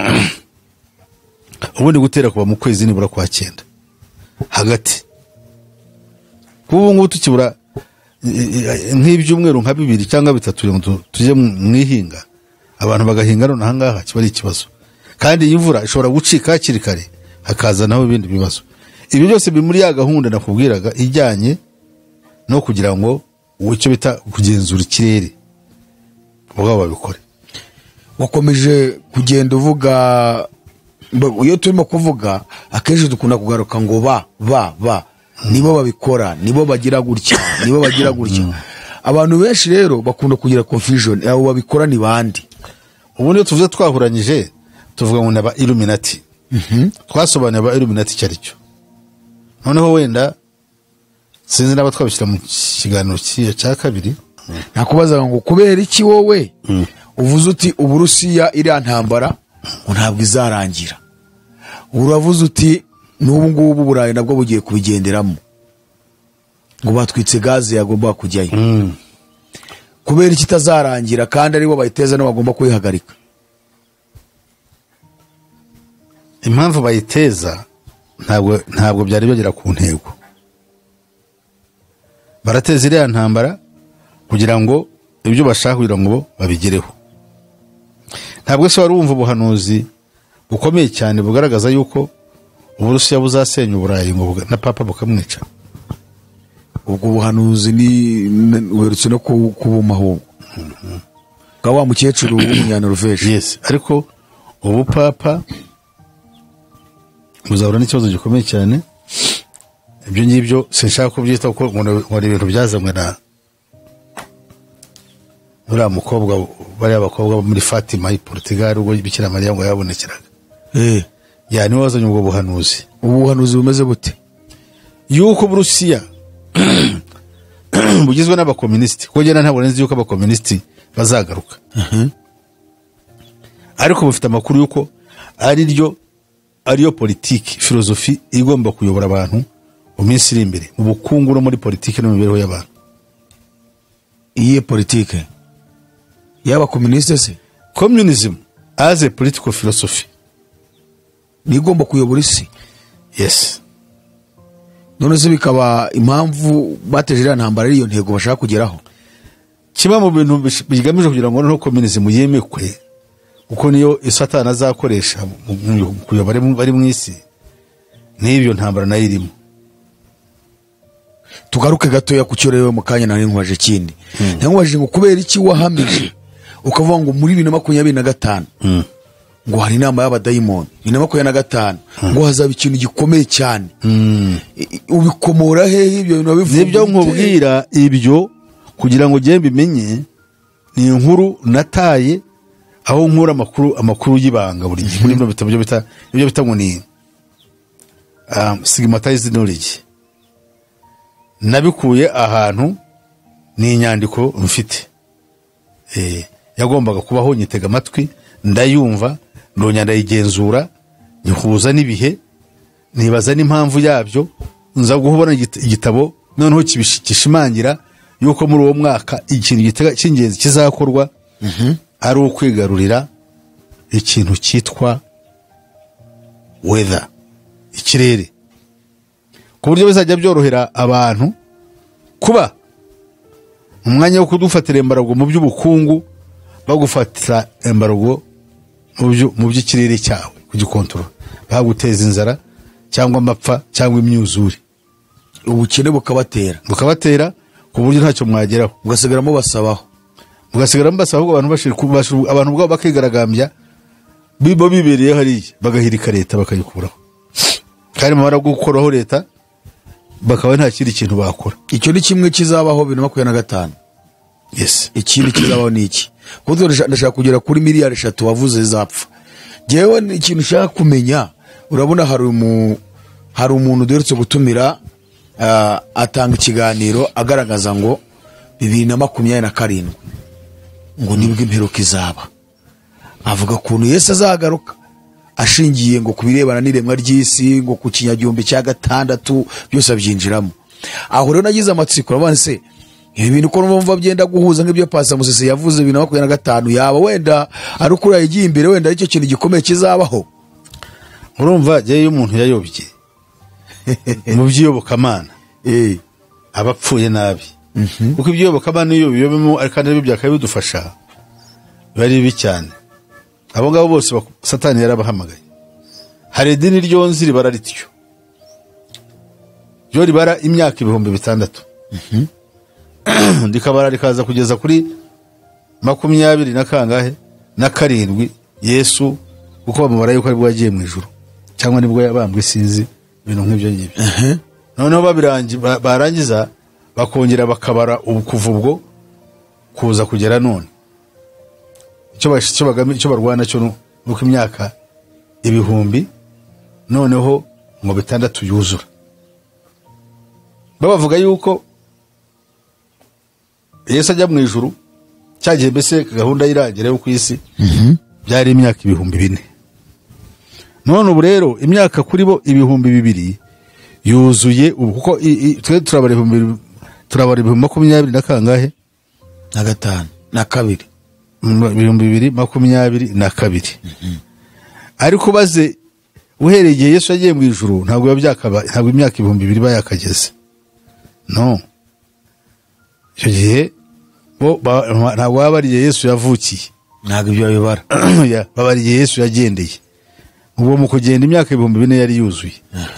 ubundi gutera kuba mu kwezi nibura kwa 9 hagati. Kubu ngubu tukibura nk'ibyumweru nka 2 cyangwa 3 tuje mwihinga abantu bagahinga none ahangaha kibari ikibazo, kandi imvura ishobora gucika kirikare hakaza naho ibindi bibazo. Ibi byose biri muri ya gahunda nakubwiraga ijyanye no kugira ngo icyo bita kugenzura ikirere ubwo babikore. Wakomeje kugenda uvuga iyo turimo kuvuga akenshi dukunda kugaruka ngo ba nibo babikora, nibo bagira gutya, nibo bagira gutya. Abantu benshi rero bakunda kugira confusion, abo babikora ni bandi. Ubundi tuvuze twahuranyije tuvuga ngo naba Illuminati. Twasobanuye aba Illuminati cyari cyo. Noneho wenda sinzi naba twabishyira mu kiganiro cya kabiri. Nakubazaga ngo kubera iki wowe uvuze uti Uburusiya iri ntambara ntabwo izarangira, uravuze uti n'ubu ngubu Burayi nabwo bugiye kubigenderamo ngo batwitse gaze yagomba kujyayo, kubera iki tazarangira kandi aribo bayiteza no bagomba kuyihagarika? Impamvu bayiteza ntabwo byari bagera ku ntego. Barateza iriya ntambara kugira ngo ibyo bashaka kugira ngo babigereho. Ntabwo se wari wumva ubuhanuzi bukomeye cyane bugaragaza yuko Uburusiya buzasenya Uburayi ngo na papa bukamwica? Ubwo buhanuzi ni werutse no kubumaho ka wa mukecuru w'umunyanorvege. Yes, ariko ubu papa muzahura n'ikibazo gikomeye cyane. Ibyo ngibyo sinshaka kubyita kuko ngo ibintu byazamwe na uriya mukobwa, bari abakobwa muri Fatima i Portugal ubwo Bikira Mariya ngo yabonekeraga. Niwe wazanye ubwo buhanuzi. Ubuhanuzi bumeze bute? Yuko Burusiya bugizwe n'abakomunisiti, kugena ntabwo nzi yuko abakomunisiti bazagaruka. Ariko bufite amakuru yuko ariyo politiki, filozofi igomba kuyobora abantu mu minsi iri imbere, mu bukungu no muri politiki no mu mibereho y'abantu. Iye politiki yaba communism se? Communism as a political philosophy nigomba kuyobora isi. Yes. None se bikaba impamvu bateje ntambara iyo ntego bashaka kugeraho. kimwe mu bintu bigamije kugira ngo no communism yemekwe kuko niyo Satani azakoresha mu kuyobora bari mu isi n'ibyo ntambara nayo irimo. Tugaruke gatoya ku cyo rero mu kanya nari nkwaje kindi nkwaje ngo kubera iki wahamije ukavuga ngo muri 2025 ngo hari inama y'abadayimoni 2025 ngo hazaba ikintu gikomeye cyane ubikomora hehe ibyo bintu bivuga nibyo nkubwira ibyo kugira ngo je mbimenye ni inkuru nataye aho nkura amakuru y'ibanga buri gihe muri ibyo bita ngo ni stigmatized knowledge nabikuye ahantu ni inyandiko mfite yagombaga kubaho nyitega amatwi ndayumva ndonya ndayigenzura nyihuza n'ibihe nibaza n'impamvu yabyo nza guhobona igitabo noneho kibishimangira yuko muri uwo mwaka ikintu cy'ingenzi kizakorwa ari ukwigarurira ikintu cyitwa weather ikirere ku buryo bizajya byorohera abantu kuba mu mwanya wo kudufatira embargo mu by'ubukungu bagufatira embargo mu by'ikirere cyawe kugikontorora baguteza inzara cyangwa amapfa cyangwa imyuzure ubukene bukabatera ku buryo ntacyo mwageraho mugasigaramo basabaho abantu ubwabo bakigaragambya bibo bibereye hariya bagahirika leta bakayikuraho kandi mabara gukoraho leta bakaba nta kindi kintu bakora. Icyo ni kimwe kizabaho 2025. Yes. Ikindi kizabaho ni iki? Kuko ndashaka kugera kuri miliyari 3 wavuze zapfa. Jewe ikintu ushaka kumenya urabona hari umuntu duherutse gutumira atanga ikiganiro agaragaza ngo 2027 ngo nibwo imperuka izaba. Avuga kuntu Yesu azagaruka ashingiye ngo kubirebana n'iremwa ry'isi ngo ku kinyagihumbi cya 6 byose abyinjiramo. Aho rero nagize amatsiko urabona se ibintu ko numva byenda guhuza nk'ibyo Pastor Musese yavuze 2025 yaba wenda ari ukuri yagiye imbere wenda icyo kintu gikomeye kizabaho. Urumva je umuntu yayobye mu byiyobokamana abapfuye nabi kuko ibyiyobokamana iyo biyobemo kandi ari byakaye bidufasha bari bibi cyane. Abo ngabo bose Satani yarabahamagaye. Hari idini ryonzi ribara rityo ryo ribara imyaka 6,000 ndikabara rikaza kugeza kuri 20 na kangahe na 7 Yesu uko bamubara yuko aribwo yagiye mu ijuru cyangwa nibwo yabambwe sinzi ibintu nk'ibyo ngibyo. Noneho barangiza bakongera bakabara kuva ubwo kuza kugera none icyo barwana cyo nuko imyaka 1000 noneho ngo 6 yuzura. Bavuga yuko Yesu ajya mu ijuru cyagiye mbese gahunda y'irangire yo ku isi byari imyaka 4,000. None ubu rero imyaka kuri bo 2,000 yuzuye ubu kuko twe turabara 2020 na kangahe na 5 na 2 2022 ariko baze uhereye Yesu yagiye mu ijuru ntabwo imyaka 2,000 bayakageze. No icyo gihe ntabwo babariye Yesu yavukiye ntabwo ibyo bibara babariye Yesu yagendeye ubwo mu kugenda imyaka 4,000 yari yuzuye.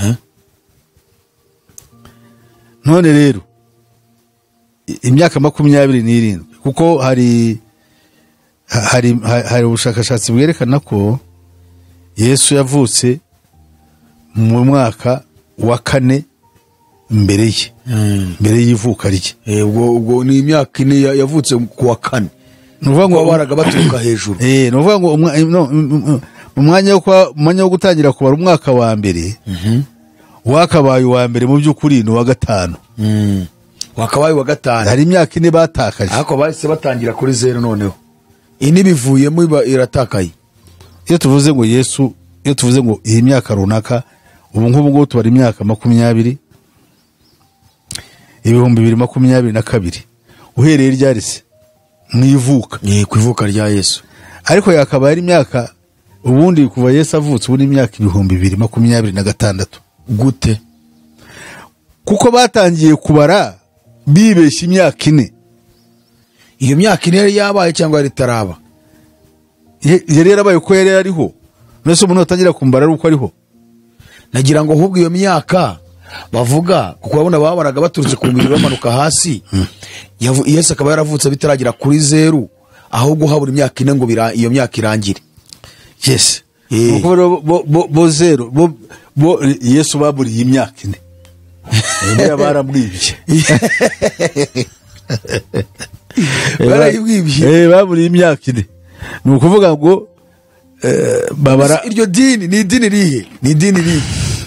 None rero imyaka 27 kuko hari ubushakashatsi bwerekana ko Yesu yavutse mu mwaka wa 4 mbere y'ivuka rye. Ubwo ni imyaka 4 yavutse ku wa 4 nuvuga ngo baraga baturuka hejuru. Nuvuga ngo mu mwanya wo gutangira kubara umwaka wa mbere wakabaye wa mbere mu by'ukuri ni wa 5 wakabaye wa 5 hari imyaka 4 batakaje ariko bahise batangira kuri 0 noneho ini bivuyemo iratakaye. Iyo tuvuze ngo Yesu iyi myaka runaka ubu nk'ubu tubara imyaka 2022 uhereye ryari se mwivuka ku ivuka rya Yesu ariko yakaba ari imyaka ubundi kuva Yesu avutse ubu ni imyaka 2026 gute kuko batangiye kubara bibeshya imyaka 4 iyo myaka ine yari yabaye cyangwa yari itaraba? yari yarabaye uko yari ariho, nese umuntu atangira kumbara ari uko ariho. Nagira ngo ahubwo iyo myaka bavuga, kuko urabona babaraga baturutse ku mubiri bamanuka hasi, Yesu akaba yaravutse bitaragira kuri 0, ahubwo habura imyaka ine ngo iyo myaka irangire. Yes. Bo 0 bo Yesu baburiye imyaka ine. Niba baramwibye. Barayibwibye. Baburiye imyaka ine. Ni ukuvuga ngo babara iryo dini ni idini rihe? Ni idini rihe?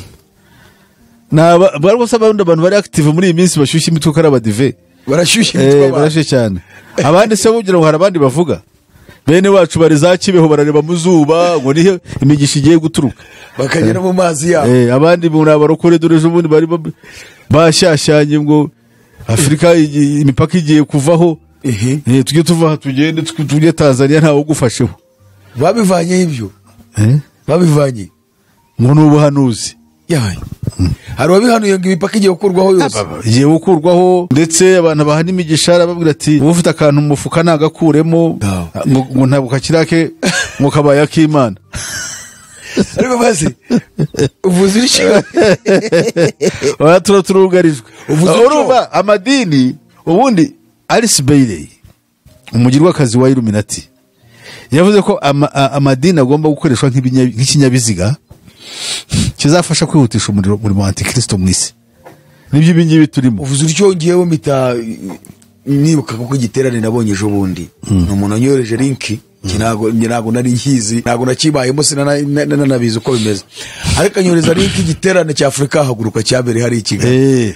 Barwo abantu bari active muri iyi minsi bashyushye imitwe kari abadive. Barashyushye imitwe barashe cyane. Abandi se bugira ngo hari abandi bavuga. Bene wacu bari za Kibeho barareba mu zuba ngo nihe imigisha igiye guturuka. Bakagera mu mazi yabo. Abandi muri abarokore dore ejo bundi bari bashyashyanye ngo Afrika imipaka igiye kuvaho. Tujye tuva tugende tujye Tanzania ntawo gufasheho. Babivanye ibyo. Babivanye ngo n'ubuhanuzi. Yahaye. Hari wabihanuye ngo imipaka igiye gukurwaho yose. Igiye gukurwaho, ndetse abantu bahana imigisha arababwira ati ufite akantu mu mufuka nagakuremo ngo ntabwo kakirake ngo kabaya k'Imana. Ariko basi uvuze icyo turugarijwe. Urumva amadini ubundi Alice Bailey umugirwakazi wa Illuminati yavuze ko amadini agomba gukoreshwa nk'ikinyabiziga kizafasha kwihutisha umurimo wa Antikristo mu isi. Nibyo ibingibi turimo. Uvuze icyo ngiyeho mita nibuka kuko igiterane nabonye ejo bundi. Umuntu anyoreje link ntago nari nkizi, ntago nakibayemo sinanabizi uko bimeze. Ariko anyoreza link igiterane cya Afrika haguruka cyabere hari Kigali.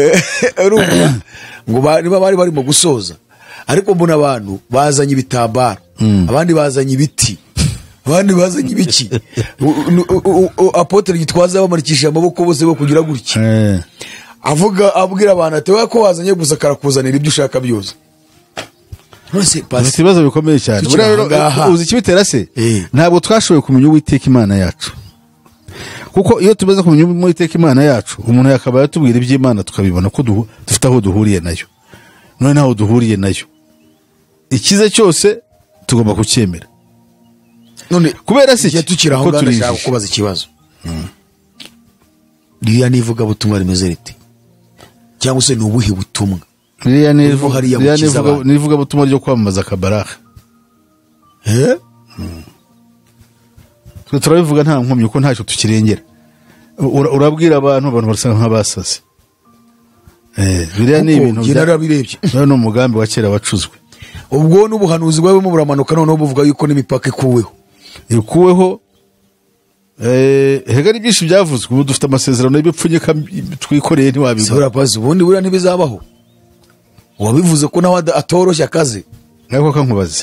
Ngo bari mu gusoza. Ariko mbona abantu bazanye ibitambaro, abandi bazanye ibiti, abandi bazanye ibiki. Apotre Gitwaza bamarikishije amaboko bose bo kugira gutya. Abwira abantu ati we ko wazanye gusa karakuzanira ibyo ushaka byose. Nose pasi ibibazo bikomeye cyane. Uzi kibitera se? Ntabwo twashoboye kumenya Uwiteka Imana yacu. Kuko iyo tumaze kumenya Uwiteka Imana yacu, umuntu yakaba yatubwira iby'Imana tukabibona ko dufite aho duhuriye nayo. None naho duhuriye nayo. Ikize cyose tugomba kucyemera. None kubera se tukiraho ngashaka kubaza ikibazo. Riya nivuga butumwa rimeze rite? Cyangwa se nubuhe butumwa? Riya nivuga butumwa ryo kwamamaza kabaraka. Turabivuga nta nkomyi uko ntacyo tukirengera. Urabwira abantu barasa nk'abasaze. Biriya ni ibintu byarabirebye. None umugambi wa kera wacuzwe. Ubwo n'ubuhanuzi bwawe mu buramanuka none buvuga yuko n'imipaka ikuweho. Hega byinshi byavuzwe, ubu dufite amasezerano y'ibipfunyika twikoreye ntiwabiga. Sura pazi ubundi buriya ntibizabaho. Wabivuze ko nawe atoroshye akazi. Nako kankubaze.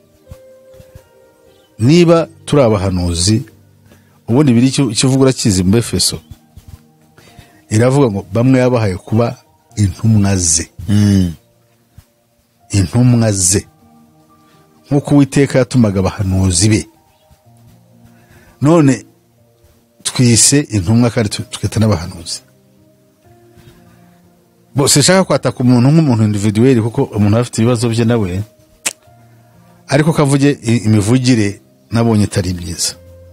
Niba turi abahanuzi, ubundi biri ikivugura kizi mu Efeso. Iravuga ngo bamwe yabahaye kuba intumwa ze. Intumwa ze. Nkuko Uwiteka yatumaga abahanuzi be. None twise intumwa kandi tukita n'abahanuzi. Bose shaka kwataka umuntu nk'umuntu individuel kuko umuntu afite ibibazo bye nawe. Ariko kavuge imivugire nabonye itari myiza.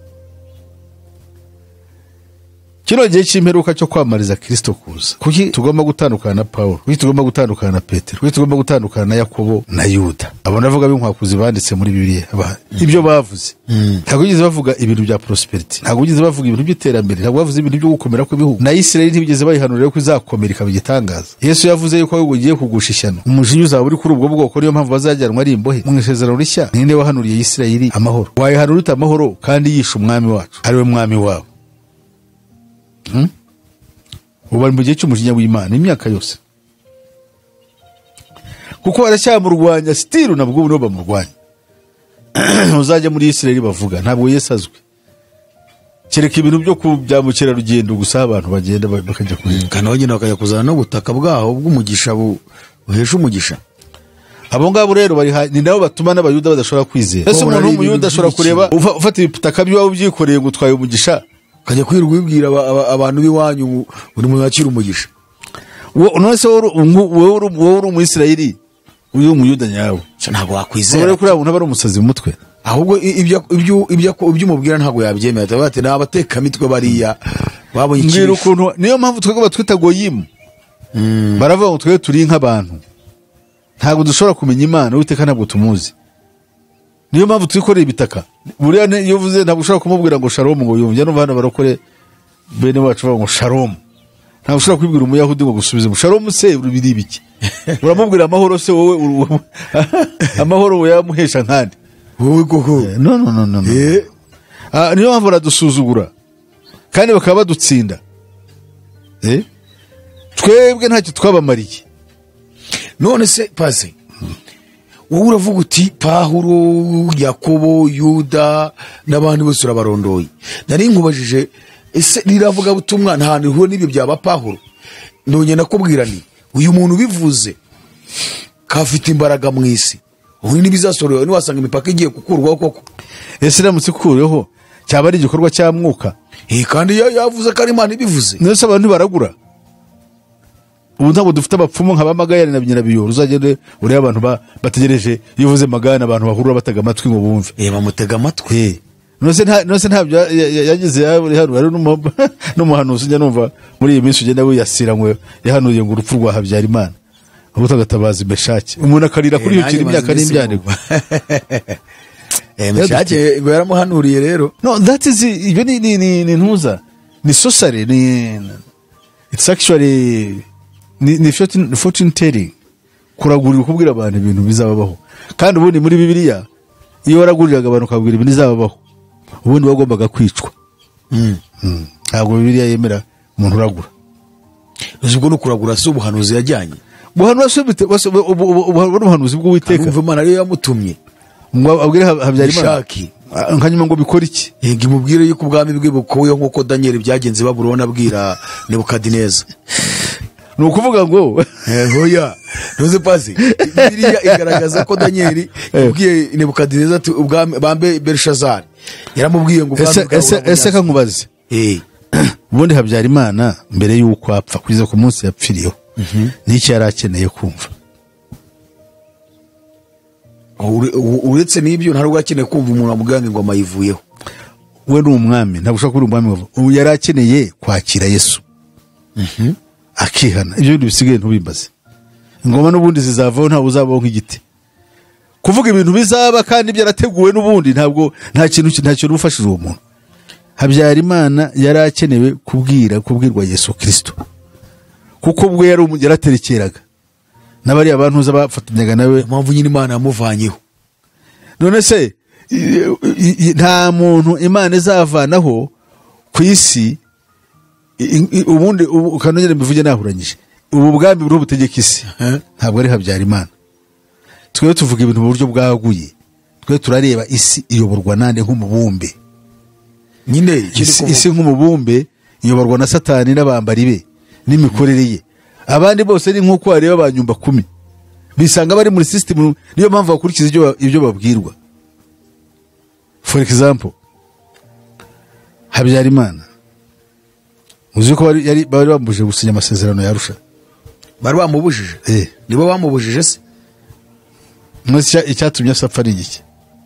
Kino gihe cy'imperuka cyo kwamariza Kristo kuza. Kuki tugomba gutandukana na Paulo? Kuki tugomba gutandukana na Petero? Kuki tugomba gutandukana na Yakobo na Yuda? Abo navuga b'inkwakuzi banditse muri Bibiliya. Ibyo bavuze. Ntabwo bigeze bavuga ibintu bya prosperity. Ntabwo bigeze bavuga ibintu by'iterambere. Ntabwo bavuze ibintu byo gukomera kw'ibihugu. Na Isirayeli ntibigeze bayihanurira ko izakomera ikabigitangaza. Yesu yavuze yuko ugiye kugusha ishyano. Umujinya uzaba uri kuri ubwo bwoko, niyo mpamvu bazajyanwa ari imbohe. Mu isezerano rishya ninde wahanuriye Isirayeli amahoro? Wayihanurira amahoro kandi yisha umwami wacu, ari we mwami wabo. Ubu mu gihe cy'umujinya w'Imana imyaka yose, kuko baracyamurwanya still nabwo ubu bamurwanya. Uzajya muri Isirayeli bavuga ntabwo Yesu azwi, kereka ibintu byo kubyamukira rugendo gusa abantu bagenda bakajya kurinda kandi bagenda bakajya kuzana no butaka bwaho bw'umugisha buhesha umugisha. Abo ngabo rero bari ni nabo batuma n'abayuda badashobora kwizera. Ese umuntu w'umuyuda ashobora kureba ufata ibitaka by'aho byikoreye ngo utwaye umugisha kajya kwirirwa wibwira abantu b'iwanyu buri muntu akira umugisha. None se wowe uri Umwisirayeli uyu umuyuda nyawe ntabwo wakwizera urabona ko uriya muntu aba ari umusazi mu mutwe ahubwo ibyo umubwira ntabwo yabyemera atavuga ati ni abatekamitwe bariya babonye mbwira ukuntu niyo mpamvu twebwe batwita goyimu baravuga ngo twebwe turi nk'abantu ntabwo dushobora kumenya Imana Uwiteka ntabwo tumuzi niyo mpamvu twikoreye ibitaka buriya iyo uvuze ntabwo ushobora kumubwira ngo shalom ngo yumve numva hano barokore bene wacu bavuga ngo shalom ntabwo ushobora kubibwira umuyahudi ngo gusubize ngo shalom se biri ibiki uramubwira amahoro se wowe amahoro we yamuhesha nkandi wowe koko no niyo mpamvu baradusuzugura kandi bakaba badutsinda twebwe ntacyo twabamariye none se pase wowe uravuga uti Pawulo Yakobo Yuda n'abandi bose urabarondoye nari nkubajije ese riravuga butumwa nta hantu ho n'ibyo byaba Pawulo none nakubwira ni uyu muntu bivuze kafite imbaraga mu isi ubu nibizasorewe niwasanga imipaka igiye kukurwaho koko ese ramutse kukureho cyaba ari igikorwa cya mwuka kandi yavuze ko ari Imana ibivuze nese abantu baragura ubu ntabwo dufite abapfumu nka bamagayane na binyarabiyoro uzagende ureba abantu bategereje iyo uvuze magana abantu bahurura batega amatwi ngo bumve bamutega amatwi nose ntabyo yagize hari n'umuhanuzi njya numva muri iyi minsi ugenda wiyasira ngo yahanuye ngo urupfu rwa Habyarimana ubu tagatabaza Meshaki umuntu akarira kuri iyo kiri imyaka n'imyaniko Meshaki ngo yaramuhanuriye rero no that is ibyo ni ntuza ni socially it's actually ni fortune telling kuragurira kubwira abantu ibintu bizababaho kandi ubundi muri Bibiliya iyo waraguriraga abantu ukabwira ibintu bizababaho ubundi bagombaga kwicwa ntabwo Bibiliya yemera umuntu uragura uzibwo no kuragura si ubuhanuzi yajyanye guhanura se ubuhanuzi bw'Uwiteka umva Imana ariyo yamutumye ngo abwire Habyarimana nkanyuma ngo bikora iki yego imubwire yuko ubwami bwe bukoye nk'uko Daniel byagenze Babuloni abwira Nebukadineza ni ukuvuga ngo hoya ntuze pasi Bibiliya igaragaza ko Daniel yabwiye Nebukadineza ati ubwami bambe Belshazari yaramubwiye ngo ese kankubaze ubundi Habyarimana mbere y'uko apfa kugeza ku munsi yapfiriyeho n'iki yari akeneye kumva uretse n'ibyo ntabwo akeneye kumva umuntu amuganga ngo amayivuyeho we ni umwami ntabwo ushobora kuba umwami ubu yari akeneye kwakira Yesu akihana ibyo bintu bisigaye ntubimbaze ingoma n'ubundi zizavaho ntabwo uzabaho nk'igiti kuvuga ibintu bizaba kandi byarateguwe n'ubundi ntabwo nta kintu ufashije uwo muntu Habyarimana yari akenewe kubwirwa Yesu Kristo kuko ubwo yaraterekeraga n'abariya bantu bafatanyaga nawe mpamvu nyine Imana yamuvanyeho none se nta muntu Imana izavanaho ku isi ubundi ukanongera mbivuge nahuranyije ubu bwami buriho butegeka isi ntabwo ari Habyarimana twebwe tuvuga ibintu mu buryo bwaguye twe turareba isi iyoborwa nande nk'umubumbe nyine isi nk'umubumbe iyoborwa na Satani n'abambari be n'imikorere ye abandi bose ni nk'uko bareba ba nyumba 10 bisanga bari muri system niyo mpamvu bakurikiza ibyo babwirwa for example Habyarimana uzi ko bari bamubujije gusinya amasezerano ya Arusha bari bamubujije nibo bamubujije se mwese icyatumye asapfa ari iki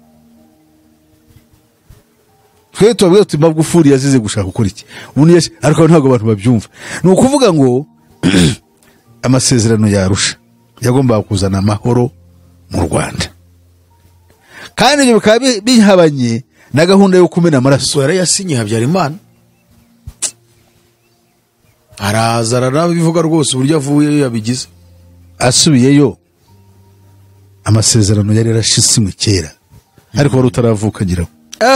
twe tubabwira tuti Magufuli yazize gushaka gukora iki ubundi ariko ntabwo abantu babyumva ni ukuvuga ngo amasezerano ya Arusha yagombaga kuzana amahoro mu Rwanda kandi ibyo bikaba bihabanye na gahunda yo kumena amaraso yarayasinye Habyarimana arazara nabivuga rwose uburyo avuye yabigize asubiyeyo amasezerano yari yarashisimwe kera ariko wari utaravuka giraho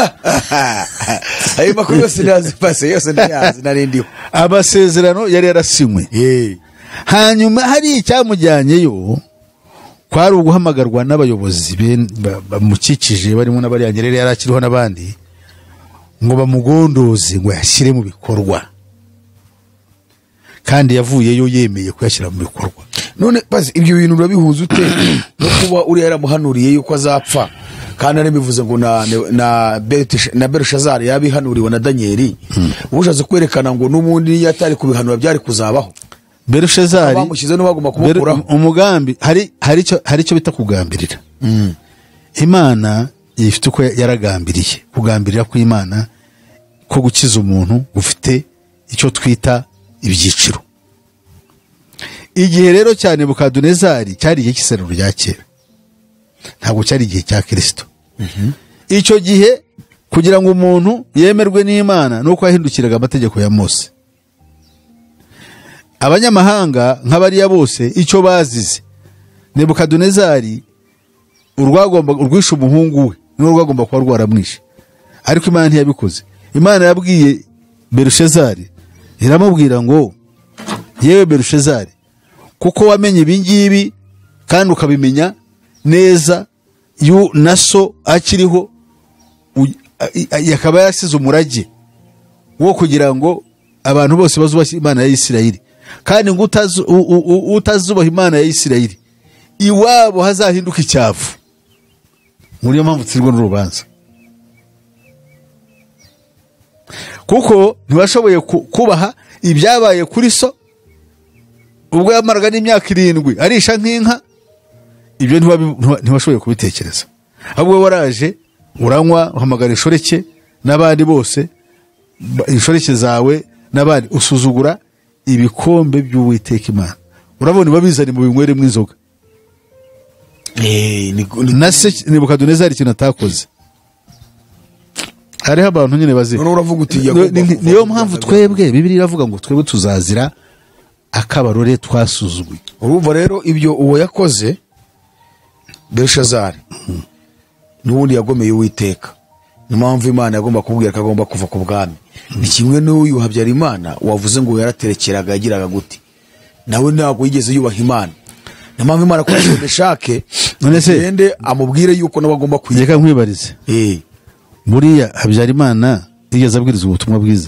ayo makuru yose ndazi pase yose ndayazi narindiho amasezerano yari yarasinywe hanyuma hari icyamujyanyeyo kwari uguhamagarwa n'abayobozi bamukikije barimo n'abari Nyerere yarakiriho n'abandi ngo bamugondoze ngo yashyire mu bikorwa kandi yavuyeyo yemeye kuyashyira mu bikorwa none pase ibyo bintu urabihuza ute no kuba uri yaramuhanuriye yuko azapfa kandi arabivuze ngo na Belshazari yabihanuriwe na Daniel ubushatse kwerekana ngo n'ubundi yatari kubihanura byari kuzabaho Berushezari bamushyize n'ubagomba kumukuraho. umugambi hari icyo bita kugambirira. Imana ifite uko yaragambiriye, kugambirira kw'Imana ko gukiza umuntu gufite icyo twita ibyiciro. Igihe rero cya Nebukadinezari cyari igihe cy'isezerano rya kera, ntabwo cyari igihe cya Kristo. Icyo gihe kugira ngo umuntu yemerwe n'Imana nuko yahindukiraga amategeko ya Mose. Abanyamahanga nk'abariya bose icyo bazize, Nebukadinezari urwishe umuhungu we n'urwo rwagomba kuba rwaramwishe, ariko Imana ntiyabikoze. Imana yabwiye Berushezari, iramubwira ngo yewe Berushezari, kuko wamenye ibi ngibi kandi ukabimenya neza, na so akiriho yakaba yasize umurage wo kugira ngo abantu bose bazubahe Imana ya Isirayeli, kandi ngo utazubaha Imana ya Isirayeli iwabo hazahinduka icyavu. Muri yo mpamvu tsirwa n'urubanza, kuko ntibashoboye kubaha ibyabaye kuri so ubwo yamaraga n'imyaka 7 arisha nk'inka. Ibyo ntibashoboye kubitekereza, ahubwo waraje uranywa, uhamagara inshoreke n'abandi bose, inshoreke zawe n'abandi, usuzugura ibikombe by'Uwiteka Imana. Urabona babizanye mu binywere mw'inzoga. Nase Nebukadinezari ikintu atakoze, hariho abantu nyine bazi. Niyo mpamvu twebwe Bibiliya iravuga ngo twebwe tuzazira akabarore twasuzuguye. Urumva rero ibyo uwo yakoze Berushezari n'ubundi yagomeye Uwiteka, niyo mpamvu Imana yagomba kubwira ko agomba kuva ku bwami. Ni kimwe n'uyu Habyarimana wavuze ngo yaraterekeraga yagiraga gute, nawe ntabwo yigeze yubaha Imana. Niyo mpamvu Imana ko Meshake none amubwire yuko nawe agomba kwiga. Reka nkwibarize, buriya Habyarimana yigeze abwiriza ubutumwa bwiza?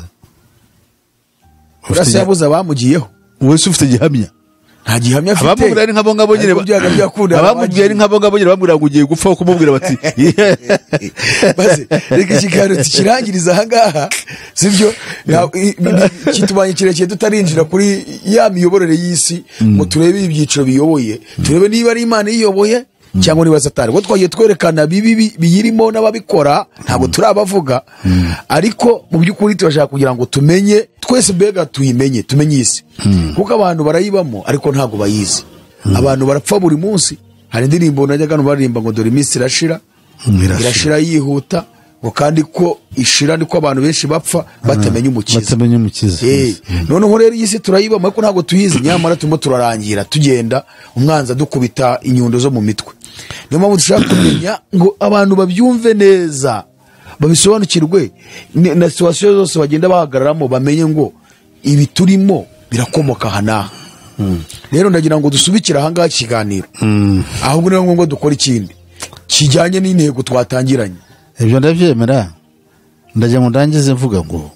Urase yabuze abamugiyeho, wese ufite gihamya? Nta gihamya afite. Abamubwira ari nk'abo ngabo nyine, abamubwira ari nk'abo ngabo nyine bamubwira ngo ugiye gupfa, kumubwira bati baze reka ikiganiro tukirangiriza aha ngaha, sibyo? Kitubanye kirekire tutarinjira kuri ya miyoborere y'isi, ngo turebe ibyiciro biyoboye, turebe niba ari Imana yiyoboye cyangwa niba Satani. Ngo twagiye twerekana bibi biyirimo n'ababikora, ntabwo turabavuga, ariko mu by'ukuri turashaka kugira ngo tumenye twese, mbega tumenye isi, kuko abantu barayibamo ariko ntabwo bayizi. Abantu barapfa buri munsi. Hari indirimbo najyaga baririmba ngo dore iminsi irashira yihuta, ngo kandi ko ishira niko abantu benshi bapfa batamenya umukiza. Noneho rero iyi si turayibamo ariko ntabwo tuyizi, nyamara turimo turarangira tugenda umwanza dukubita inyundo zo mu mitwe. Niyo mpamvu dushaka kumenya ngo abantu babyumve neza, babisobanukirwe na situasiyo zose bagenda bahagararamo, bamenye ngo ibi turimo birakomoka hanaha. Rero ndagira ngo dusubikire aha ngaha ikiganiro, ahubwo niyo ngo dukora ikindi kijyanye n'intego twatangiranye. Ibyo ndabyemera, ndajya mu ndangize mvuga ngo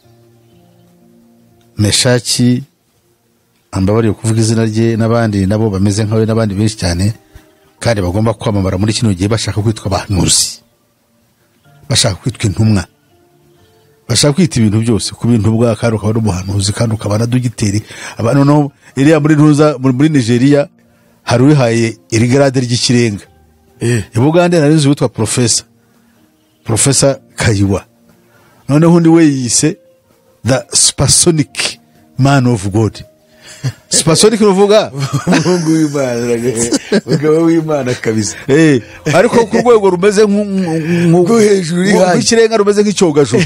Meshaki ambabariye kuvuga izina rye, n'abandi nabo bameze nkawe n'abandi benshi cyane, kandi bagomba kwamamara muri kino gihe bashaka kwitwa abahanuzi, bashaka kwitwa intumwa, bashaka kwita ibintu byose ku bintu bwa kandi ukaba n'umuhanuzi kandi ukaba na dogiteri. Abantu no iriya muri Nigeria hari uwihaye iri grade ry'ikirenga. Bugande nari nzi witwa Professor Kayiwa, noneho undi we yise the Supersonic Man of God. Supersonic ruvuga Mungu w'Imana, mugabo w'Imana kabisa. Ariko ku rwego rumeze nk'u hejuru y'ikirenga, rumeze nk'icyogajuru.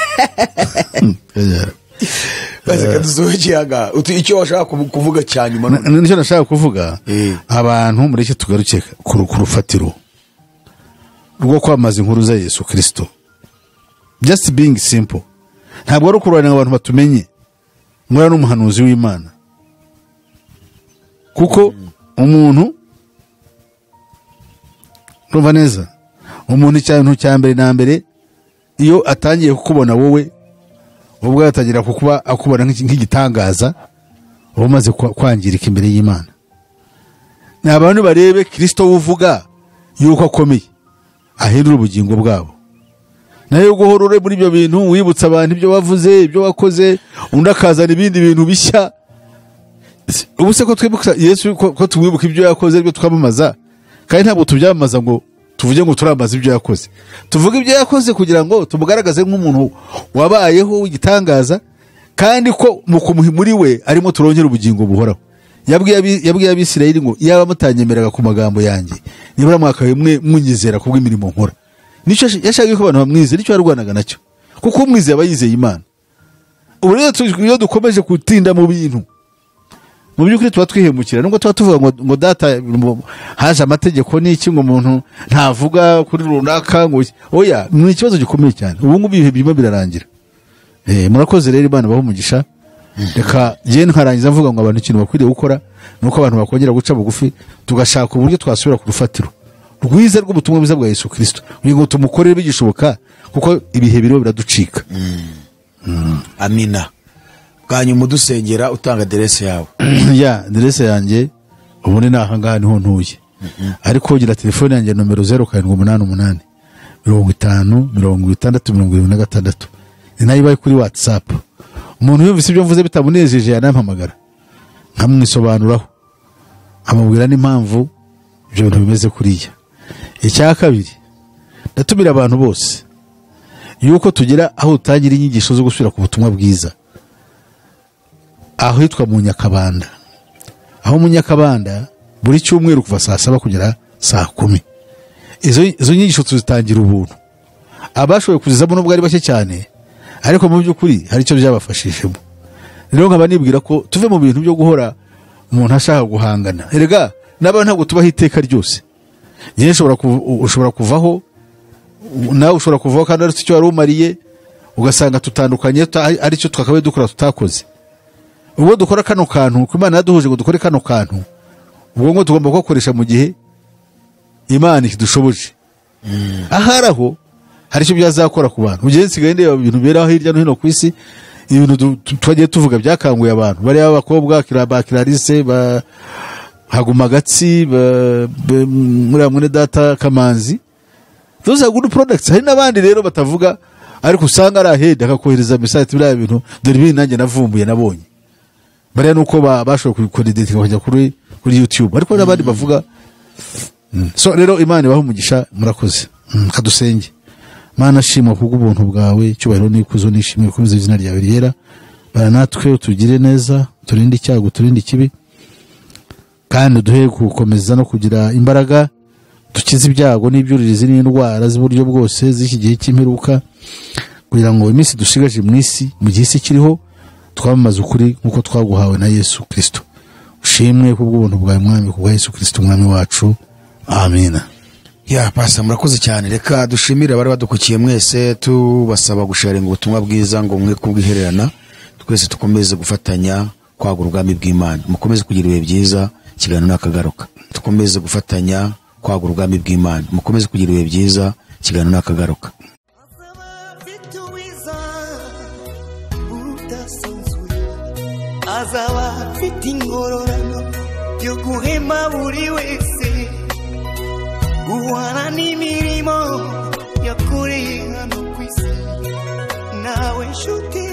Baze kadusohokiyaga icyo washaka kuvuga cyanyuma. Nicyo nashaka kuvuga, abantu muri iki tugaruke ku rufatiro rwo kwamaza inkuru za Yesu Kristo. Just being simple. Ntabwo ari ukurwanira abantu batumenye mwari n'umuhanuzi w'Imana, kuko umuntu rumva neza, umuntu ikintu cya mbere na mbere iyo atangiye kukubona wowe, ubwo yatangira kukuba akubona nk'igitangaza, uba umaze kwangirika imbere y'Imana. Ni abantu barebe Kristo uvuga yuko akomeye, ahindura ubugingo bwabo. Nayo guhorore muri ibyo bintu wibutsa abantu ibyo wavuze, ibyo wakoze, undi akazana ibindi bintu bishya, ubu se ko twibuka Yesu ko tumwibuka ibyo yakoze ibyo twamamaza kandi ntabwo tubyamamaza ngo tuvuge ngo turamaza ibyo yakoze, tuvuga ibyo yakoze kugira ngo tumugaragaze nk'umuntu wabayeho igitangaza kandi ko muri we arimo turongera ubugingo buhoraho. Yabwiye Abisirayeli ngo yaba mutanyemeraga ku magambo yanjye nibura mwaka mwe munyizera kubwo imirimo nkora. Nicyo yashaka ko abantu bamwizera, nicyo yarwanaga nacyo, kuko umwizeye aba yizeye Imana. Ubu rero iyo dukomeje gutinda mu bintu mu by'ukuri tuba twihemukira, nubwo tuba tuvuga ngo data haje amategeko n'iki ngo umuntu ntavuga kuri runaka ngo oya, ni ikibazo gikomeye cyane. Ubu ngubu ibihe birimo birarangira. Murakoze rero, Imana baho umugisha. Reka je nkarangiza mvuga ngo abantu ikintu bakwiriye gukora nuko abantu bakongera guca bugufi tugashaka uburyo twasubira ku rufatiro rwiza rw'ubutumwa bwiza bwa Yesu Kristo, ngo tumukorere bigishoboka kuko ibihe birimo biraducika. Amina. Bwanyu mudusengera utanga aderese yawe. Ya aderese yanjye ubundi nahangaha niho ntuye, ariko ugira telefone yanjye nomero 0788 50 60 ni nayo ibaye kuri WhatsApp. Umuntu yumvise ibyo mvuze bitamunejeje yanampamagara nkamwisobanuraho, amubwira n'impamvu ibyo bintu bimeze kuriya. Icya kabiri, ndatumira abantu bose yuko tugira aho utangira inyigisho zo gusubira ku butumwa bwiza, aho hitwa mu Nyakabanda. Aho mu Nyakabanda buri cyumweru kuva saa 7 kugera saa 10. Izo nyigisho tuzitangira ubuntu. Abashoboye kuzizamo nubwo ari bake cyane, ariko mu by'ukuri hari icyo byabafashishemo. Rero nkaba nibwira ko tuve mu bintu byo guhora umuntu ashaka guhangana. Erega n'abantu ntabwo tubaho iteka ryose. Nyine ushobora kuvaho, nawe ushobora kuvaho kandi ari cyo wari umariye, ugasanga tutandukanye ari cyo twakabaye dukora tutakoze. Ubwo dukora kano kantu, Imana yaduhuje ngo dukore kano kantu, ubwo ngo tugomba gukoresha mu gihe Imana ikidushoboje. Aharaho hari icyo byazakora ku bantu. Ugiye nsigaye ndeba ibintu beraho hirya no hino ku isi, ibintu twagiye tuvuga byakanguye abantu. Bari abakobwa Clarisse Haguma Gatsi muri amwe data Kamanzi. Those are good products. Hari n'abandi rero batavuga ariko usanga ari ahead akakohereza message biriya bintu dore ibintu nanjye navumbuye nabonye. Bariya nuko bashoboye kukodedita bakajya kuri YouTube, ariko n'abandi bavuga. So rero Imana ibaho umugisha, murakoze. Kadusenge. Mana shimwa kubw'ubuntu bwawe, cyubahiro n'ikuzo nishimwe kubiza izina ryawe ryera. Bara natwe utugire neza, turinde icyago, turinde ikibi, kandi duhe gukomeza no kugira imbaraga, dukize ibyago n'ibyuririzi n'indwara z'uburyo bwose z'iki gihe cy'imperuka, kugira ngo iminsi dushigaje mu isi, mu gihe isi kiriho, twamamaze ukuri nk'uko twaguhawe na Yesu Kristo. Ushimwe kubw'ubuntu bwawe Mwami, kubwa Yesu Kristo Mwami wacu. Amina. Ya pasa, murakoze cyane. Reka dushimire abari badukukiye mwese, tubasaba gusharinga ubutumwa bwiza ngo mwe kubwihererana, twese tukomeze gufatanya kwagura ubwami bw'Imana. Mukomeze kugira ibihe byiza, kiganiro nakagaruka. Tukomeze gufatanya kwagura ubwami bw'Imana. Mukomeze kugira ibihe byiza, kiganiro nakagaruka. Azaba afite ingororano yo guhema buri wese, guhana n'imirimo yakoreye hano ku isi. Nawe nshuti